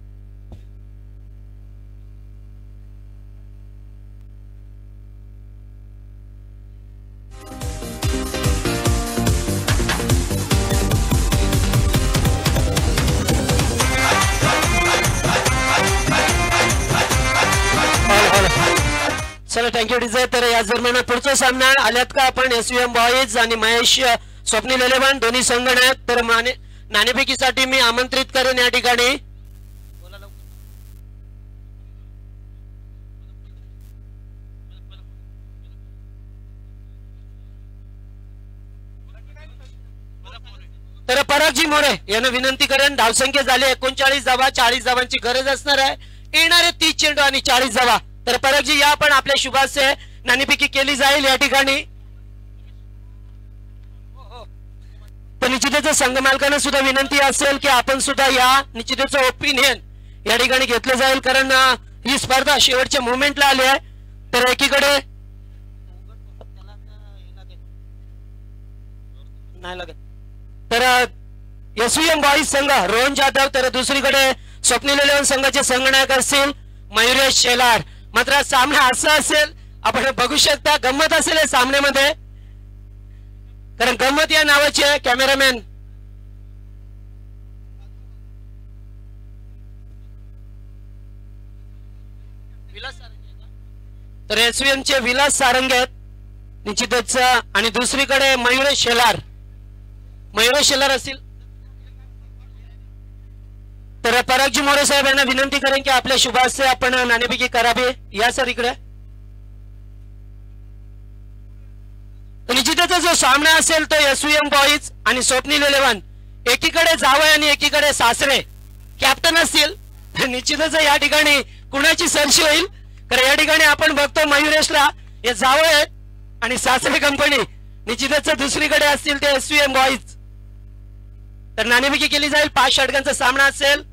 चला थँक्यू डीजे. तर या दरम्यान पुढचा सामना आल्यात का आपण एसयूएम बॉईज आणि महेश स्वप्नील इलेव्हन दोन्ही संघ आहेत. तर नाणेफेकीसाठी मी आमंत्रित करेन या ठिकाणी तर परागजी मोरे यांना विनंती करेन. धावसंख्या झाली एकोणचाळीस धावा, चाळीस धावांची गरज असणार आहे. येणारे तीस चेंडू आणि चाळीस धावा. तर परागजी या पण आपल्या शुभाशय नाणेफेकी केली जाईल या ठिकाणी. तर निश्चितच संघ मालकांना सुद्धा विनंती असेल की आपण सुद्धा या निश्चितच ओपिनियन या ठिकाणी घेतलं जाईल, कारण ही स्पर्धा शेवटच्या मुवमेंटला आली आहे. तर एकीकडे नाही लागत तर एसयूएम बॉईज संघ रोहन जाधव, तर दुसरीकडे स्वप्नील इलेव्हन संघाचे संघनायक असतील मयुरेश शेलार. मात्र सामना असा असेल, आपण बघू शकता गंमत असेल या सामन्यामध्ये, कारण गंमत या नावाचे कॅमेरामॅन तर एसवीएम चे विलास सारंगे आहेत निश्चितच, आणि दुसरीकडे मयुरेश शेलार मयुरेश शेलार असतील. तर परागजी मोरे साहेब यांना विनंती करेन की आपल्या शुभाशय आपण नाणेफेकी करावी. या सर इकडे. निश्चितच जो सामना असेल तो एसयूएम बॉईज आणि स्वप्नील इलेव्हन, एकीकडे जावई आणि एकीकडे सासरे कॅप्टन असतील. निश्चितच या ठिकाणी कुणाची सरशी होईल, कारण या ठिकाणी आपण बघतो मयुरेशला हे जावई आहेत आणि सासरे कंपनी निश्चितच दुसरीकडे असतील ते एसयूएम बॉईज. तर नाणेफेकी केली जाईल. पाच षटकांचा सामना असेल.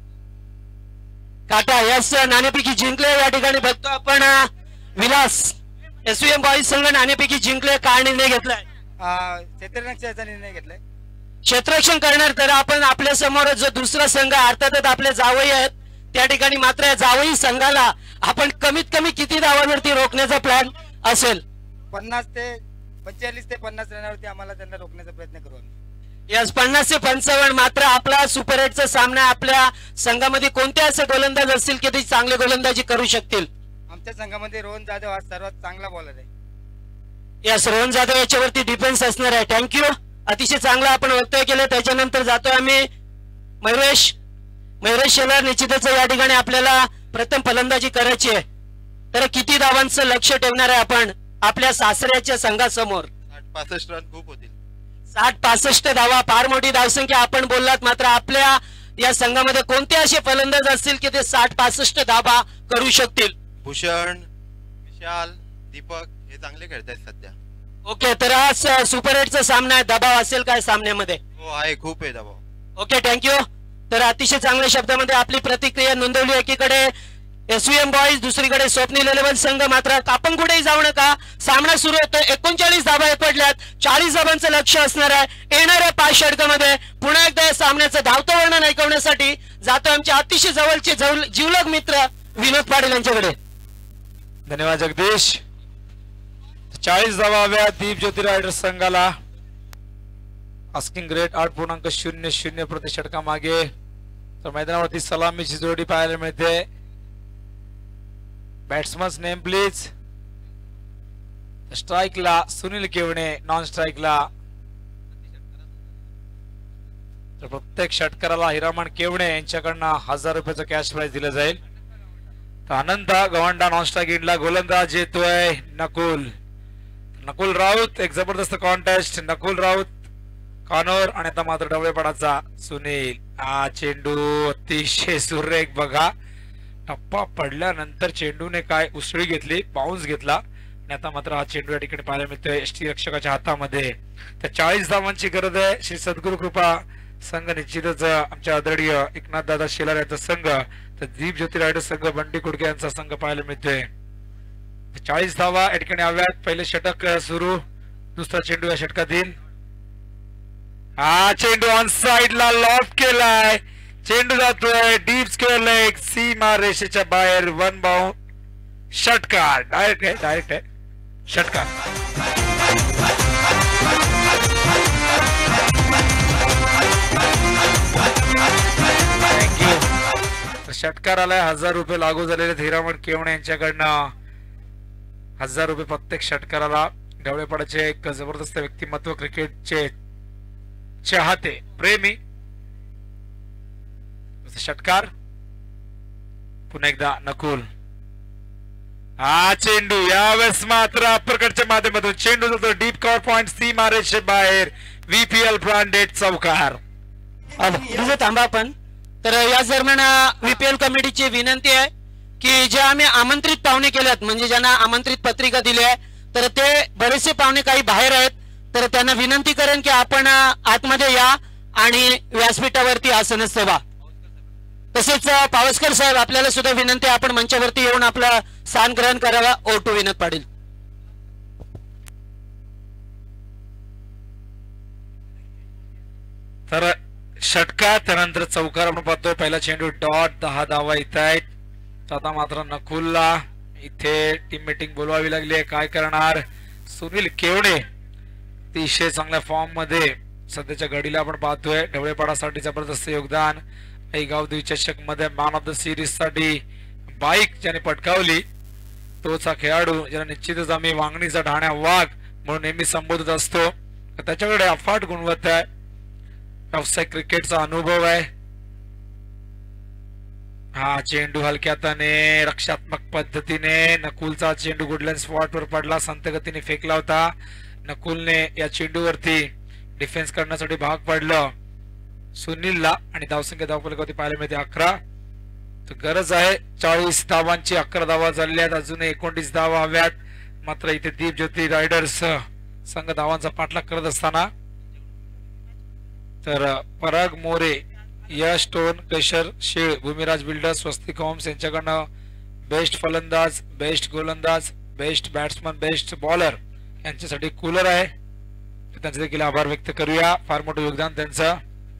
काटा यस नाणेफेकी जिंकले या ठिकाणी बघतो आपण. विलास एसयूएम बॉईज संघ नाणेफेकी जिंकले. काय निर्णय घेतलाय? क्षेत्ररक्षणाचा निर्णय घेतलाय. क्षेत्ररक्षण करणार. तर आपण आपल्या समोर जो दुसरा संघ अर्थातच आपले जावई आहेत त्या ठिकाणी मात्र या जावई संघाला आपण कमीत कमी किती धावांवरती रोखण्याचा प्लॅन असेल? पन्नास ते पंचेचाळीस ते पन्नास रनावरती आम्हाला त्यांना रोखण्याचा प्रयत्न करू आम्ही. यस पन्नास ते पंचावन्न. मात्र आपला सुपर एटचा सामना आपल्या संघामध्ये कोणते असे गोलंदाज असतील की ते चांगले गोलंदाजी करू शकतील? आमच्या संघामध्ये रोहन जाधव हा सर्वात चांगला बॉलर आहे. यस रोहन जाधव याच्यावरती डिफेन्स असणार आहे. थँक्यू. अतिशय चांगला आपण वक्तव्य केलं. त्याच्यानंतर जातोय आम्ही मयुरेश मयुरेश शेलार. निश्चितच या ठिकाणी आपल्याला प्रथम फलंदाजी करायची आहे. तर किती धावांचं लक्ष ठेवणार आहे आपण आपल्या सासऱ्याच्या संघासमोर? साठ पासष्ट रन खूप होतील. साठ पासष्ट धावा फार मोठी धावसंख्या आपण बोललात. मात्र आपल्या या संघामध्ये कोणते असे फलंदाज असतील की ते साठ पासष्ट धावा करू शकतील? भूषण, विशाल, दीपक हे चांगले खेळत आहेत सध्या. ओके. तर आज सुपर एटचा सामना आहे. दबाव असेल काय सामन्यामध्ये? हो आहे, खूप आहे दबाव. Okay thank you. तर अतिशय चांगल्या शब्दामध्ये आपली प्रतिक्रिया नोंदवली. एकीकडे एसयूएम बॉईज, दुसरीकडे स्वप्नील इलेव्हन संघ. मात्र आपण कुठेही जाऊ नका. सामना सुरू होतोय. एकोणचाळीस धावा पडल्यात. चाळीस धावांचं लक्ष असणार आहे येणाऱ्या पाच षटकामध्ये. पुन्हा एकदा या सामन्याचं धावतं वर्णन ऐकवण्यासाठी जातो आमचे अतिशय जवळचे जीवलग मित्र विनोद पाटील यांच्याकडे. धन्यवाद जगदीश. चाळीस धावा हव्या दीप ज्योती रायडर्स संघाला. आस्किंग रेट आठ पूर्णांक शून्य शून्य प्रति षटका मागे. तर मैदानावरती सलामीची जोडी पाहायला मिळते. Batsmen name please. स्ट्राईकला सुनील केवणे, नॉन स्ट्राईकला तर प्रत्येक षटकाराला हिरामण केवणे यांच्याकडनं हजार रुपयाचं कॅश प्राइज दिलं जाईल. तर आनंद गवंडा नॉन स्ट्राईक इंडला गोलंदाज येतोय नकुल. नकुल राऊत एक जबरदस्त कॉन्टेस्ट. नकुल राऊत कानोर आणि आता मात्र डवळेपडाचा सुनील. हा चेंडू अतिशय सुरेख बघा. टप्पा पडल्यानंतर चेंडूने काय उसळी घेतली, बाउन्स घेतला आणि आता मात्र हा चेंडू या ठिकाणी पाहायला मिळतोय एसटी रक्षकाच्या हातामध्ये. तर चाळीस धावांची गरज आहे. श्री सद्गुरु कृपा संघ निश्चितच आमच्या आदरणीय एकनाथ दादा शेलार यांचा संघ, तर दीप ज्योती रायडर्स संघ बंडी कुडके यांचा संघ पाहायला मिळतोय. चाळीस धावा या ठिकाणी हव्यात. पहिले षटक सुरू. दुसरा चेंडू या षटकातील. हा चेंडू ऑन साइडला लॉफ केलाय. चेंडू जातोय डीप स्क्वेअर लेग सीमा रेषेच्या बाहेर. वन बाउंड षटकार. डायरेक्ट आहे डायरेक्ट आहे षटकार. थँक्यू. षटकार आलाय. हजार रुपये लागू झालेले हिरामण केवणे यांच्याकडनं. हजार रुपये प्रत्येक षटकाराला. ढवळेपडाचे एक जबरदस्त व्यक्तिमत्व, क्रिकेटचे चाहते प्रेमी. षटकार पुन्हा एकदा नकुल. हा चेंडू यावेळेस मात्र अपरकटच्या माध्यमातून चेंडू जातो डीप कव्हर पॉइंट सीमा रेषे बाहेर. व्हीपीएल ब्रँडेड चौकार. थांबा आपण. तर या दरम्यान व्हीपीएल कमिटीची विनंती आहे की जे आम्ही आमंत्रित पाहुणे केलेत, म्हणजे ज्यांना आमंत्रित पत्रिका दिली आहे, तर ते बरेचसे पाहुणे काही बाहेर आहेत, तर त्यांना विनंती करेन की आपण आतमध्ये या आणि व्यासपीठावरती आसन सेवा. तसेच पावसकर साहेब आपल्याला सुद्धा विनंती, आपण मंचावरती येऊन आपला स्थान ग्रहण करावा. ओटू विनंत पाटील. तर षटकार त्यानंतर चौकार आपण पाहतोय. पहिला चेंडू डॉट. दहा धावा येत आहेत. आता मात्र नकुलला इथे टीम मीटिंग बोलवावी लागली आहे. काय करणार. सुनील केवणे अतिशय चांगल्या फॉर्म मध्ये सध्याच्या घडीला आपण पाहतोय. ढवळेपाडासाठी जबरदस्त योगदान. गाव द्विचषक मध्ये मॅन ऑफ द सिरीज साठी बाईक ज्याने पटकावली तोच हा खेळाडू, ज्याला निश्चितच आम्ही वांगणीचा ढाण्या वाघ म्हणून नेहमी संबोधत असतो. त्याच्याकडे अफाट गुणवत्ता आहे, व्यावसायिक क्रिकेटचा अनुभव आहे. हा चेंडू हलक्याताने रक्षात्मक पद्धतीने नकुलचा चेंडू गुडलँड स्पॉट वर पडला. संत गतीने फेकला होता. नकुलने या चेंडूवरती डिफेन्स करण्यासाठी भाग पडलं सुनीलला आणि धावसंख्या धावफलकावरती पाहायला मिळते अकरा. तर गरज आहे चाळीस धावांची. अकरा धावा झाल्या आहेत. अजून एकोणतीस धावा हव्यात. मात्र इथे दीप ज्योती रायडर्स संघ धावांचा पाठलाग करत असताना तर पराग मोरे, यश टोन, केशर शेळ, भूमिराज बिल्डर्स, स्वस्तिक होम्स यांच्याकडनं बेस्ट फलंदाज, बेस्ट गोलंदाज, बेस्ट बॅट्समन, बेस्ट बॉलर यांच्यासाठी कूलर आहे. त्यांचे देखील आभार व्यक्त करूया. फार मोठं योगदान त्यांचं.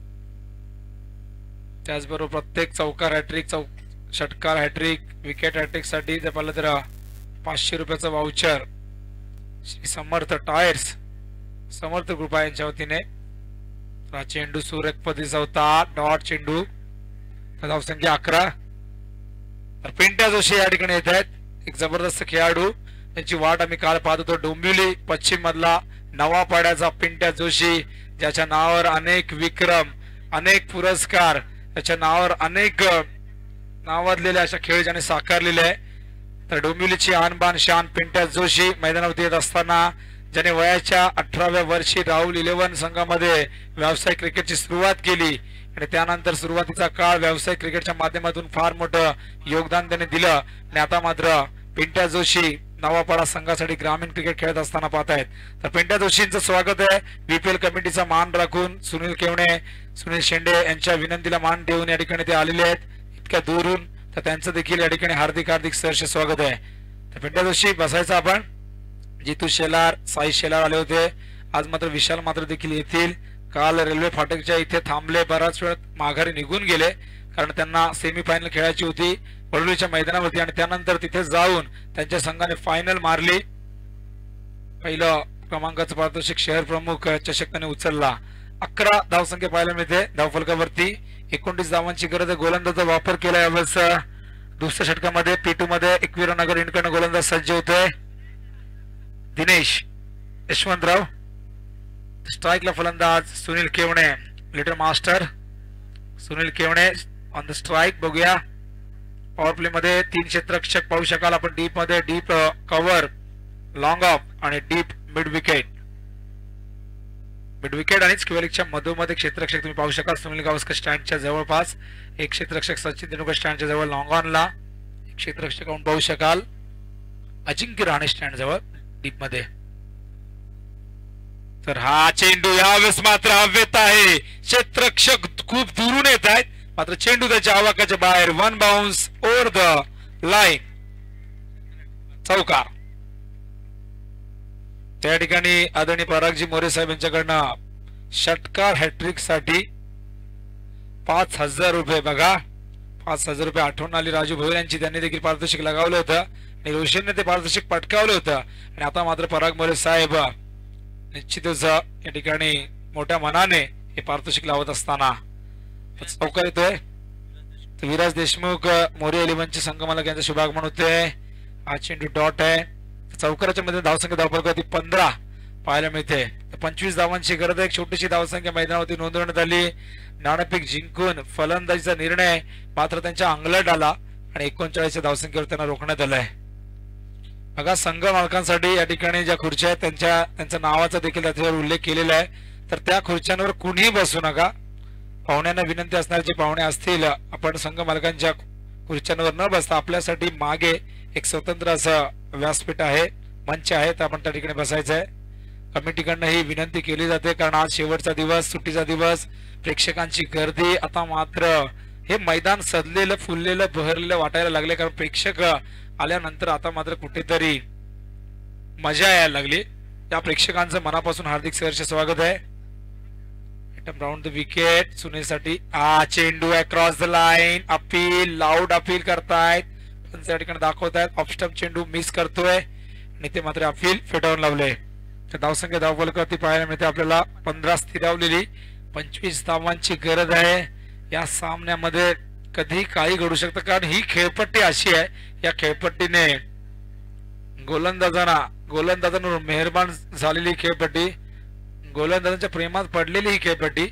त्याचबरोबर प्रत्येक चौकार हॅट्रिक, चौक षटकार हॅट्रिक, विकेट हॅट्रिक साठी जर पाहिलं तर पाचशे रुपयाचं वाउचर श्री समर्थ टायर्स, समर्थ कृपा यांच्या वतीने. चेंडू सुरेख पद्धतीचा होता. डॉट चेंडू. धावसंख्या अकरा. तर पिंट्या जोशी या ठिकाणी येत आहेत. एक जबरदस्त खेळाडू, त्यांची वाट आम्ही काल पाहत होतो. डोंबिवली पश्चिम मधला नवापाड्याचा पिंट्या जोशी, ज्याच्या नावावर अनेक विक्रम, अनेक पुरस्कार, त्याच्या नावावर अनेक नावाजलेले अशा खेळ ज्याने साकारलेले आहे. तर डोंबिवलीची आणबान शान पिंट्या जोशी मैदानावरती येत असताना ज्याने वयाच्या अठराव्या वर्षी राहुल इलेव्हन संघामध्ये व्यावसायिक क्रिकेटची सुरुवात केली आणि त्यानंतर सुरुवातीचा काळ व्यावसायिक क्रिकेटच्या माध्यमातून फार मोठं योगदान त्याने दिलं आणि आता मात्र पिंट्या जोशी नवापाडा संघासाठी ग्रामीण क्रिकेट खेळत असताना पाहत आहेत. तर पिंट्या जोशींचं स्वागत आहे. बीपीएल कमिटीचा मान राखून सुनील केवणे, सुनील शेंडे यांच्या विनंतीला मान देऊन या ठिकाणी ते आलेले आहेत इतक्या दूरून. तर त्यांचं देखील या ठिकाणी हार्दिक हार्दिक सहर्ष स्वागत आहे. तर पिंट्या जोशी बसायचं आपण. जितू शेलार, साई शेलार आले होते. आज मात्र विशाल मात्र देखील येतील. काल रेल्वे फाटकच्या इथे थांबले, बराच वेळ माघारी निघून गेले कारण त्यांना सेमीफायनल खेळायची होती वडोलीच्या मैदानावरती आणि त्यानंतर तिथे जाऊन त्यांच्या संघाने फायनल मारली. पहिलं क्रमांकाचं पारितोषिक शहर प्रमुख चषक त्याने उचलला. अकरा धावसंख्या पाहायला मिळते धावफलकावरती. एकोणतीस धावांची गरज. गोलंदाजाचा वापर केला यावेळेस दुसऱ्या षटकामध्ये. पेटू मध्ये एकवीरा नगर इंडकडनं गोलंदाज सज्ज होतोय दिनेश यशवंतराव. स्ट्राईकला फलंदाज Sunil Kevane little master. Sunil Kevane on the strike. बघूया पॉवर प्ले मध्ये तीन क्षेत्ररक्षक पाहू शकाल आपण. डीप मध्ये डीप कव्हर, लॉंग ऑफ आणि deep mid wicket. Mid wicket आणि स्क्वेअरच्या मधोमध क्षेत्ररक्षक तुम्ही पाहू शकाल. सुनील गावस्कर स्टँडच्या जवळपास. एक क्षेत्ररक्षक सचिन तेंडुलकर स्टँडच्या जवळ लॉंग ऑनला. एक क्षेत्ररक्षक आपण पाहू शकाल अजिंक्य राणे स्टँड जवळ डीप मध्ये. तर हा चेंडू यावेळेस मात्र हवेत आहे. क्षेत्ररक्षक खूप दुरून येत आहेत मात्र चेंडू त्याच्या आवाकाच्या बाहेर. One bounce over the line. चौकार. त्या ठिकाणी आदरणीय परागजी मोरे साहेब यांच्याकडनं षटकार हॅट्रिक साठी पाच हजार रुपये. बघा पाच हजार रुपये आठवण आली राजू भोईर यांची. त्यांनी देखील पारितोषिक लगावलं होतं आणि रोशनने ते पारितोषिक पटकावलं होतं. आणि आता मात्र पराग मोरे साहेब निश्चितच या ठिकाणी मोठ्या मनाने हे पारितोषिक लावत असताना चौकार येतोय. विराज देशमुख मोरे इलेव्हनचे संघमालक यांचं शुभागमन होते. हा चेंडू डॉट आहे. चौकाराच्या मध्ये धावसंख्या धावफलकावरती पंधरा पाहायला मिळते. पंचवीस धावांची गरज. एक छोटीशी धावसंख्या मैदानावरती नोंदवण्यात आली. नाणेफेक जिंकून फलंदाजीचा निर्णय मात्र त्यांच्या अंगलट आला आणि एकोणचाळीसच्या धावसंख्येवर त्यांना रोखण्यात आलंय. बघा संघ मालकांसाठी या ठिकाणी ज्या खुर्च्या आहेत त्यांच्या त्यांच्या नावाचा देखील त्याच्यावर उल्लेख केलेला आहे. तर त्या खुर्च्यांवर कुणीही बसू नका. पाहुण्यांना विनंती असणार जे पाहुणे असतील आपण संघ मालकांच्या खुर्च्यांवर न बसता आपल्यासाठी मागे एक स्वतंत्र असं व्यासपीठ आहे, मंच आहे, तर आपण त्या ठिकाणी बसायचं आहे. कमिटीकडनं ही विनंती केली जाते कारण आज शेवटचा दिवस, सुट्टीचा दिवस, प्रेक्षकांची गर्दी. आता मात्र हे मैदान सजलेलं फुललेलं बहरलेलं वाटायला लागले कारण प्रेक्षक आल्यानंतर आता मात्र कुठेतरी मजा यायला लागली. त्या प्रेक्षकांचं मनापासून हार्दिक सहर्ष स्वागत आहे. राउंड द विकेट सुनील साठी. आ चेंडू across the line. Appeal loud appeal करतायत त्या ठिकाणी दाखवतायत. ऑफस्टंप चेंडू मिस करतोय आणि ते मात्र अपील फेटाळून लावले. धावसंख्या धावफलकावरती पाहायला मिळते आपल्याला पंधरा स्थिरावलेली. पंचवीस धावांची गरज आहे. या सामन्यामध्ये कधी काही घडू शकतं कारण ही खेळपट्टी अशी आहे. या खेळपट्टीने गोलंदाजांना गोलंदाजांवर मेहरबान झालेली खेळपट्टी, गोलंदाजांच्या प्रेमात पडलेली ही खेळपट्टी.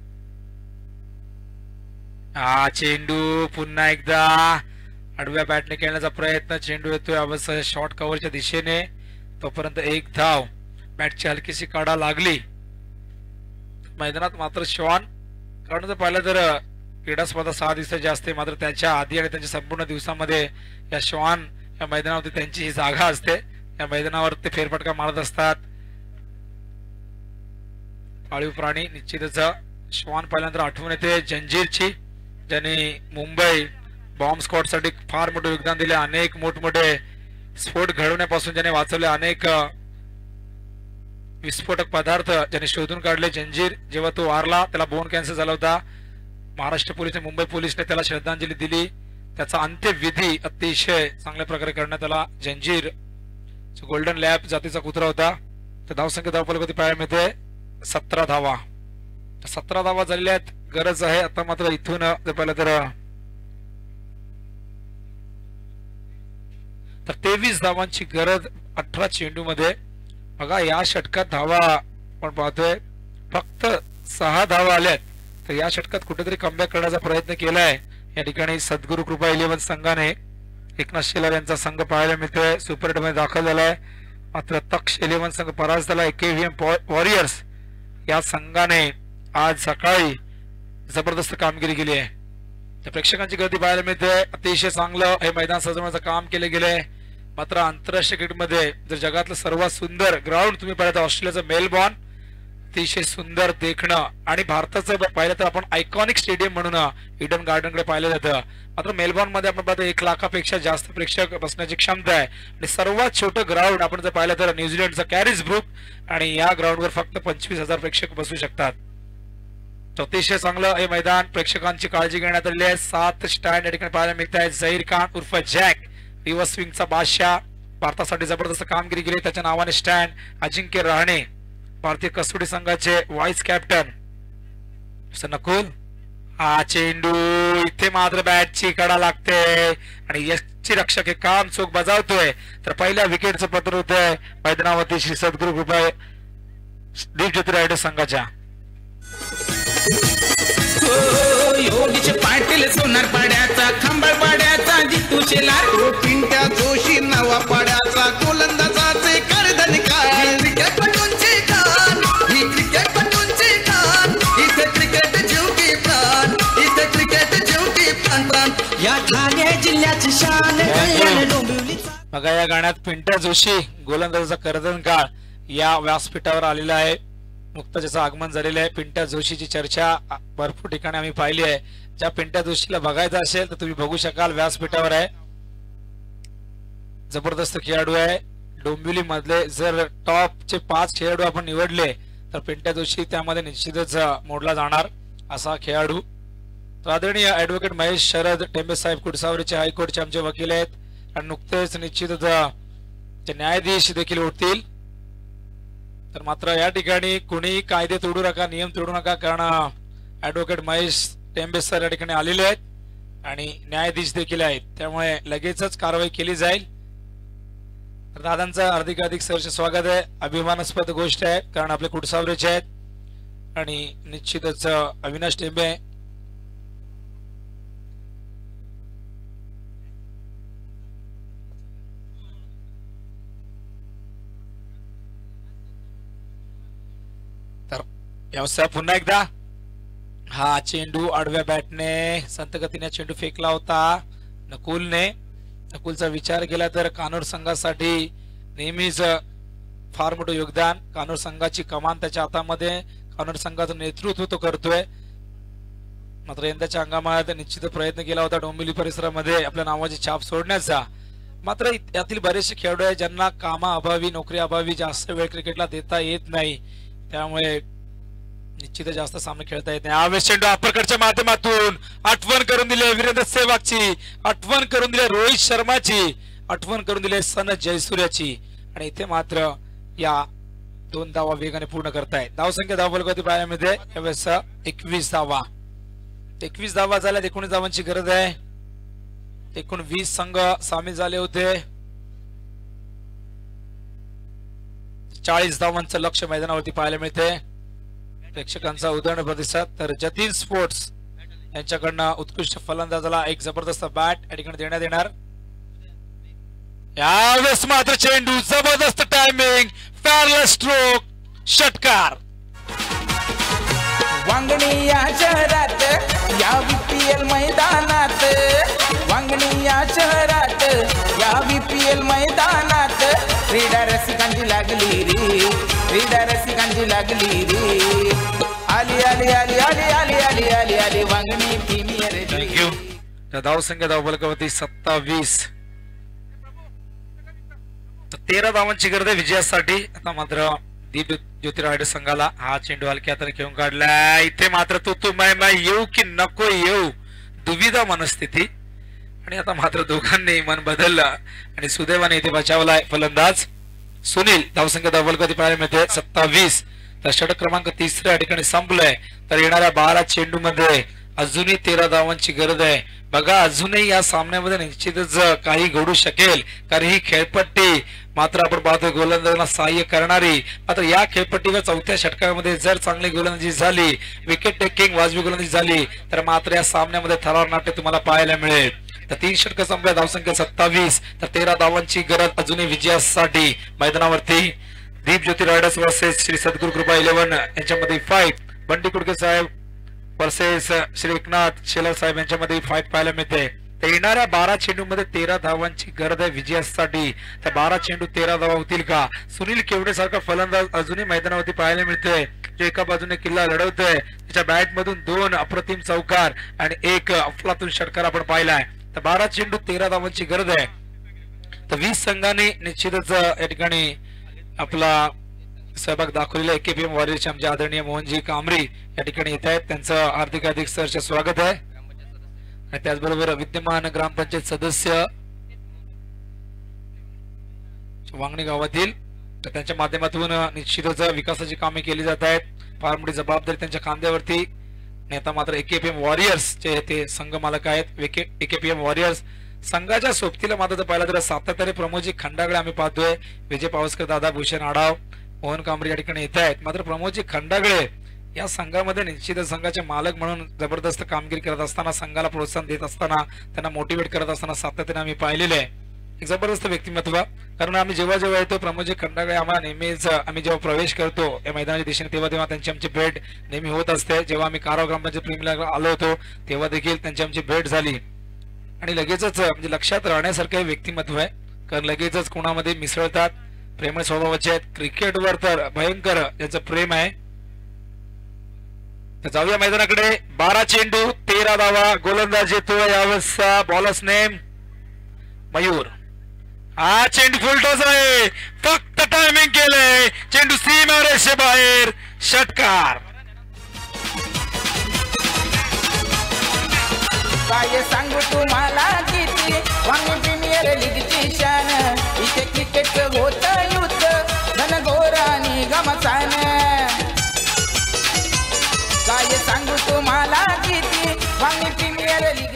हा चेंडू पुन्हा एकदा आडव्या बॅटने खेळण्याचा प्रयत्न. चेंडू येतोय अवश्य शॉर्ट कव्हरच्या दिशेने. तोपर्यंत एक धाव. बॅटची हलकीशी काढा लागली. मैदानात मात्र श्वान कारण जर पाहिलं तर क्रीडा स्पर्धा सहा दिवसाची असते मात्र त्याच्या आधी आणि त्यांच्या संपूर्ण दिवसामध्ये या श्वान या मैदानावरती त्यांची ही जागा असते. या मैदानावर ते फेरफटका मारत असतात. पाळीव प्राणी निश्चितच. श्वान पहिल्यांदा आठवण येते जंजीरची ज्यांनी मुंबई बॉम्ब स्क्वॉड साठी फार मोठे योगदान दिले. अनेक मोठमोठे स्फोट घडवण्यापासून ज्याने वाचवले. अनेक विस्फोटक पदार्थ ज्याने शोधून काढले. जंजीर जेव्हा तो वारला त्याला बोन कॅन्सर झाला होता. महाराष्ट्र पोलीसने मुंबई पोलीसने त्याला श्रद्धांजली दिली. त्याचा अंत्यविधी अतिशय चांगल्या प्रकारे करण्यात आला. जंजीर गोल्डन लॅब जातीचा कुत्रा होता. तर धावसंख्या धावफलकावरती पाहायला मिळते सतरा धावा. सतरा धावा झालेल्या आहेत. गरज आहे आता मात्र इथून जर पाहिलं तर तर तेवीस धावांची गरज अठरा चेंडू मध्ये. बघा या षटकात धावा आपण पाहतोय फक्त सहा धावा आल्यात. तर या षटकात कुठेतरी कमबॅक करण्याचा प्रयत्न केलाय या ठिकाणी सद्गुरु कृपा इलेव्हन संघाने. एकनाथ शेलार यांचा संघ पाहायला मिळतोय सुपर एट मध्ये दाखल झालाय. मात्र तक्ष इलेव्हन संघ परास्त झाला. केव्हीएम वॉरियर्स या संघाने आज सकाळी जबरदस्त कामगिरी केली आहे. तर प्रेक्षकांची गर्दी पाहायला मिळते. अतिशय चांगलं हे मैदान सजवण्याचं काम केले गेले. मात्र आंतरराष्ट्रीय क्रिकेटमध्ये जर जगातलं सर्वात सुंदर ग्राउंड तुम्ही पाहिलं तर ऑस्ट्रेलियाचं मेलबॉर्न अतिशय सुंदर देखणं आणि भारताचं पाहिलं तर आपण आयकॉनिक स्टेडियम म्हणून इडन गार्डनकडे पाहिलं जातं. मात्र मेलबॉर्न मध्ये आपण पाहतो एक लाखापेक्षा जास्त प्रेक्षक बसण्याची क्षमता आहे आणि सर्वात छोटं ग्राउंड आपण जर पाहिलं तर न्यूझीलंडचं कॅरिस ब्रुक आणि या ग्राउंडवर फक्त पंचवीस हजार प्रेक्षक बसू शकतात. अतिशय चांगलं हे मैदान. प्रेक्षकांची काळजी घेण्यात आलेली आहे. सात स्टँड या ठिकाणी पाहायला मिळत आहे. झहीर खान उर्फ जॅक रिव्हर्स स्विंगचा बादशाह भारतासाठी जबरदस्त कामगिरी केली, त्याच्या नावाने स्टँड अजिंक्य रहाणे भारतीय कसोटी संघाचे व्हाईस कॅप्टन. नकुल हा चेंडू इथे मात्र बॅटची कडा लागते आणि यशची रक्षक हे काम चोख बजावतोय. तर पहिल्या विकेटचं पत्र होतंय मैदानावरती श्री सद्गुरू कृपा दीप ज्योती रायडर संघाच्या. योगीश पाटील सोनार पाड्याचा खंबाळ पाड्याचा जितू शेलार पिंट्या जोशी नवा पाड्याचा गोलंदाजाचे करदन काय क्रिकेटपटूंची कान ही क्रिकेटपटूंची कान इथे क्रिकेट जीवकी प्राण इथे क्रिकेट जीवकी प्राण प्राण या ठाणे जिल्ह्याची शान बघा या गाण्यात पिंट्या जोशी गोलंदाजाचा कर्दनकाळ या व्यासपीठावर आलेला आहे. नुकतंच त्याचं आगमन झालेलं आहे. पिंट्या जोशीची चर्चा भरपूर ठिकाणी आम्ही पाहिली आहे. ज्या पिंट्या जोशीला बघायचं असेल तर तुम्ही बघू शकाल व्यासपीठावर आहे. जबरदस्त खेळाडू आहे. डोंबिवली मधले जर टॉपचे पाच खेळाडू आपण निवडले तर पिंट्या जोशी त्यामध्ये निश्चितच मोडला जाणार असा खेळाडू. आदरणीय ऍडव्होकेट महेश शरद टेंबे साहेब कुडसावरीचे हायकोर्टचे आमचे वकील आहेत आणि नुकतेच निश्चितच ते न्यायाधीश देखील होतील. तर मात्र या ठिकाणी कुणी कायदे तोडू नका, नियम तोडू नका, कारण ऍडव्होकेट महेश टेंबे सर या ठिकाणी आलेले आहेत आणि न्यायाधीश देखील आहेत, त्यामुळे लगेचच कारवाई केली जाईल. तर दादांचं हार्दिक हार्दिक सहर्ष स्वागत आहे. अभिमानास्पद गोष्ट आहे कारण आपले कुडसावरेचे आहेत आणि निश्चितच अविनाश टेंबे व्यवसाय पुन्हा एकदा हा चेंडू आडव्या बॅटने संत गतीने चेंडू फेकला होता नकुलने. नकुलचा विचार केला तर कानोर संघासाठी नेहमीच फार मोठं योगदान. कानोर संघाची कमान त्याच्या हातामध्ये, कानोर संघाचं नेतृत्व तो करतोय. मात्र यंदाच्या हंगामात निश्चित प्रयत्न केला होता डोंबिवली परिसरामध्ये आपल्या नावाची छाप सोडण्याचा. मात्र यातील बरेचसे खेळाडू आहेत ज्यांना कामा अभावी, नोकरी अभावी जास्त वेळ क्रिकेटला देता येत नाही, त्यामुळे निश्चित जास्त सामने खेळता येत नाही. वेस्ट चेंडू अपरकडच्या माध्यमातून आठवण करून दिले वीरेंद्र सेहवागची, आठवण करून दिले रोहित शर्माची, आठवण करून दिले सन जयसूर्याची आणि इथे मात्र या दोन धावा वेगाने पूर्ण करतायत. धावसंख्या धावफलकावरती पाहायला यावेळेस एकवीस धावा एकवीस धावा झाल्यात. एकोणीस धावांची गरज आहे. एकूण वीस संघ सामील झाले होते. चाळीस धावांचं लक्ष मैदानावरती पाहायला मिळते. प्रेक्षकांचा उदंड प्रतिसाद. तर जतीन स्पोर्ट्स यांच्याकडनं उत्कृष्ट फलंदाजाला एक जबरदस्त बॅट या ठिकाणी देण्यात येणार. यावेळेस मात्र चेंडू जबरदस्त टायमिंग, पॅरलेस स्ट्रोक, षटकार. वांगणी या शहरात या बीपीएल मैदानात वांगणी या शहरात या बीपीएल मैदानात क्रीडा रसिकांची लागली रे, क्रीडा रसिकांची लागली रे. आली आली आली आली आली आली आली आली वांगणी प्रीमियर लीग. थँक्यू. धावसंख्या धावफलकावरती सत्तावीस. तेरा धावांची गरज आहे विजयासाठी. आता मात्र दीप ज्योती रायडर संघाला हा चेंडू हलक्या हाताने खेळून काढला. इथे मात्र तो तू माय माय येऊ की नको येऊ दुविधा मनस्थिती आणि आता मात्र दोघांनी मन बदललं आणि सुदैवाने इथे बचावलाय फलंदाज सुनील. धावसंख्या धावफलकावरती पाहायला मिळते सत्तावीस. तर षटक क्रमांक तिसऱ्या ठिकाणी संपलाय. तर येणाऱ्या बारा चेंडू मध्ये अजूनही तेरा धावांची गरज आहे. बघा अजूनही या सामन्यामध्ये निश्चितच काही घडू शकेल कारण ही खेळपट्टी मात्र आपण पाहतो गोलंदाजांना सहाय्य करणारी. मात्र या खेळपट्टीवर चौथ्या षटकामध्ये जर चांगली गोलंदाजी झाली, विकेट टेकिंग वाजवी गोलंदाजी झाली तर मात्र या सामन्यामध्ये थरार नाट्य तुम्हाला पाहायला मिळेल. तर तीन षटक संपल्या. धावसंख्या सत्तावीस. तर तेरा धावांची गरज अजूनही विजयासाठी मैदानावरती. Deep Jyoti riders versus Shri Sadguru Kripa eleven यांच्यामध्ये फाईट. बंटी कुडके साहेब वर्सेस श्री एकनाथ शेलार साहेब यांच्यामध्ये फाईट पाहायला मिळते. तर येणाऱ्या बारा चेंडू मध्ये तेरा धावांची गरज आहे विजयासाठी. तर बारा चेंडू तेरा धावा होतील का? सुनील केवडे सारखा फलंदाज अजूनही मैदानावरती पाहायला मिळतोय जो एका बाजूने किल्ला लढवतोय. त्याच्या बॅट मधून दोन अप्रतिम चौकार आणि एक अफलातून षटकार आपण पाहिलाय. तर बारा चेंडू तेरा धावांची गरज आहे. तर वीस संघांनी निश्चितच या ठिकाणी आपला सहभाग दाखवलेला. एकेपीएम वॉरियर्सचे आमचे आदरणीय मोहनजी कामरी या ठिकाणी येत आहेत. त्यांचं हार्दिक हार्दिक सहर्ष स्वागत आहे. आणि त्याचबरोबर विद्यमान ग्रामपंचायत सदस्य वांगणी गावातील, तर त्यांच्या माध्यमातून निश्चितच विकासाची कामे केली जात आहेत. फार मोठी जबाबदारी त्यांच्या खांद्यावरती. नेता मात्र एकेपीएम वॉरियर्स चे ते संघ मालक आहेत. एकेपीएम वॉरियर्स संघाच्या सोबतीला मात्र जर पाहिलं तर सातत्याने प्रमोदजी खंडागळे आम्ही पाहतोय. विजय पावसकर दादा, भूषण आढाव, मोहन कांबरे या ठिकाणी येत आहेत. मात्र प्रमोदजी खंडागळे या संघामध्ये निश्चितच संघाचे मालक म्हणून जबरदस्त कामगिरी करत असताना, संघाला प्रोत्साहन देत असताना, त्यांना मोटिवेट करत असताना सातत्याने आम्ही पाहिलेले आहे. एक जबरदस्त व्यक्तिमत्व. कारण आम्ही जेव्हा जेव्हा येतो प्रमोदजी खंडागळे आम्हाला नेहमीच, आम्ही जेव्हा प्रवेश करतो या मैदानाच्या दिशेने तेव्हा तेव्हा त्यांची आमची भेट नेहमी होत असते. जेव्हा आम्ही काराव ग्रामपंचायत प्रीमियरला आलो होतो तेव्हा देखील त्यांची आमची भेट झाली आणि लगेचच म्हणजे लक्षात राहण्यासारखं हे व्यक्तिमत्व आहे. कारण लगेचच कोणामध्ये मिसळतात, प्रेमळ स्वभावाचे आहेत. क्रिकेटवर तर भयंकर याचं प्रेम आहे. तर जाऊया मैदानाकडे. बारा चेंडू तेरा धावा, गोलंदाज येतो यावेळेस बॉलर्स नेम मयूर. हा चेंडू फुलटॉस आहे, फक्त टायमिंग केलंय, चेंडू सीमा रेषे बाहेर, षटकार. काय सांगू तुम्हाला किती वांगी प्रीमियर लीगची शान, इथे क्रिकेटचं होतं युद्ध घनघोर आणि घमसान. काय सांगू तुम्हाला किती वांगी प्रीमियर लीगची.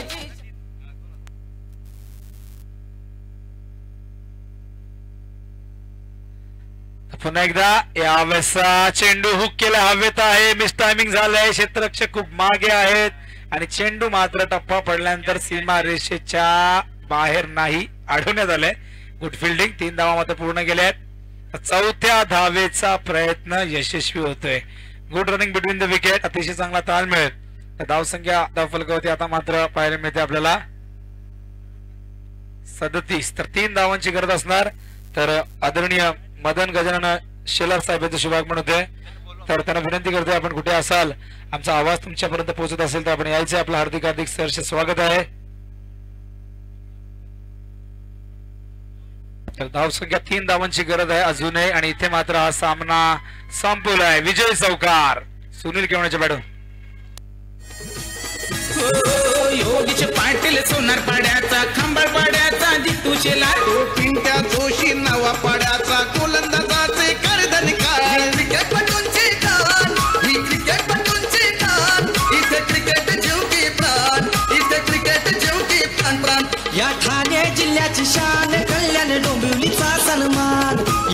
पुन्हा एकदा यावेळेस चेंडू हुक केला हवेत आहे, मिस टायमिंग झालंय, क्षेत्ररक्षक खूप मागे आहेत आणि चेंडू मात्र टप्पा पडल्यानंतर सीमा रेषेच्या बाहेर नाही, अडवण्यात आलंय. Good fielding. तीन धावा मात्र पूर्ण गेल्या आहेत. चौथ्या धावेचा प्रयत्न यशस्वी होतोय. Good running between the wicket. अतिशय चांगला ताळमेळ. धावसंख्या धावफलकावरती आता मात्र पाहायला मिळते आपल्याला सदतीस. तर तीन धावांची गरज असणार. तर आदरणीय मदन गजानन शेलार साहेबांचे शुभागमन होते. तर त्यांना विनंती करतोय आपण कुठे असाल, आमचा आवाज तुमच्यापर्यंत पोहोचत असेल तर आपण यायचं. आपलं हार्दिक हार्दिक सहर्ष स्वागत आहे. तर धावसंख्या तीन धावांची गरज आहे अजूनही आणि इथे मात्र हा सामना संपवलाय. विजय चौकार सुनील केवण्याच्या बॅटून. योगीश पाटील सोनार पाड्याचा, खंबाळ पाड्याचा, जितू शेलार, पिंट्या जोशी नवा पाड्याचा, गोलंदाजाचे कर्दनकार. क्रिकेटपटूंची कान, ही क्रिकेटपटूंची कान, इथे क्रिकेट जीव की प्राण, इथे क्रिकेट जीव की प्राण प्राण. या ठाणे जिल्ह्याची शान, कल्याण डोंबिवलीचा सन्मान.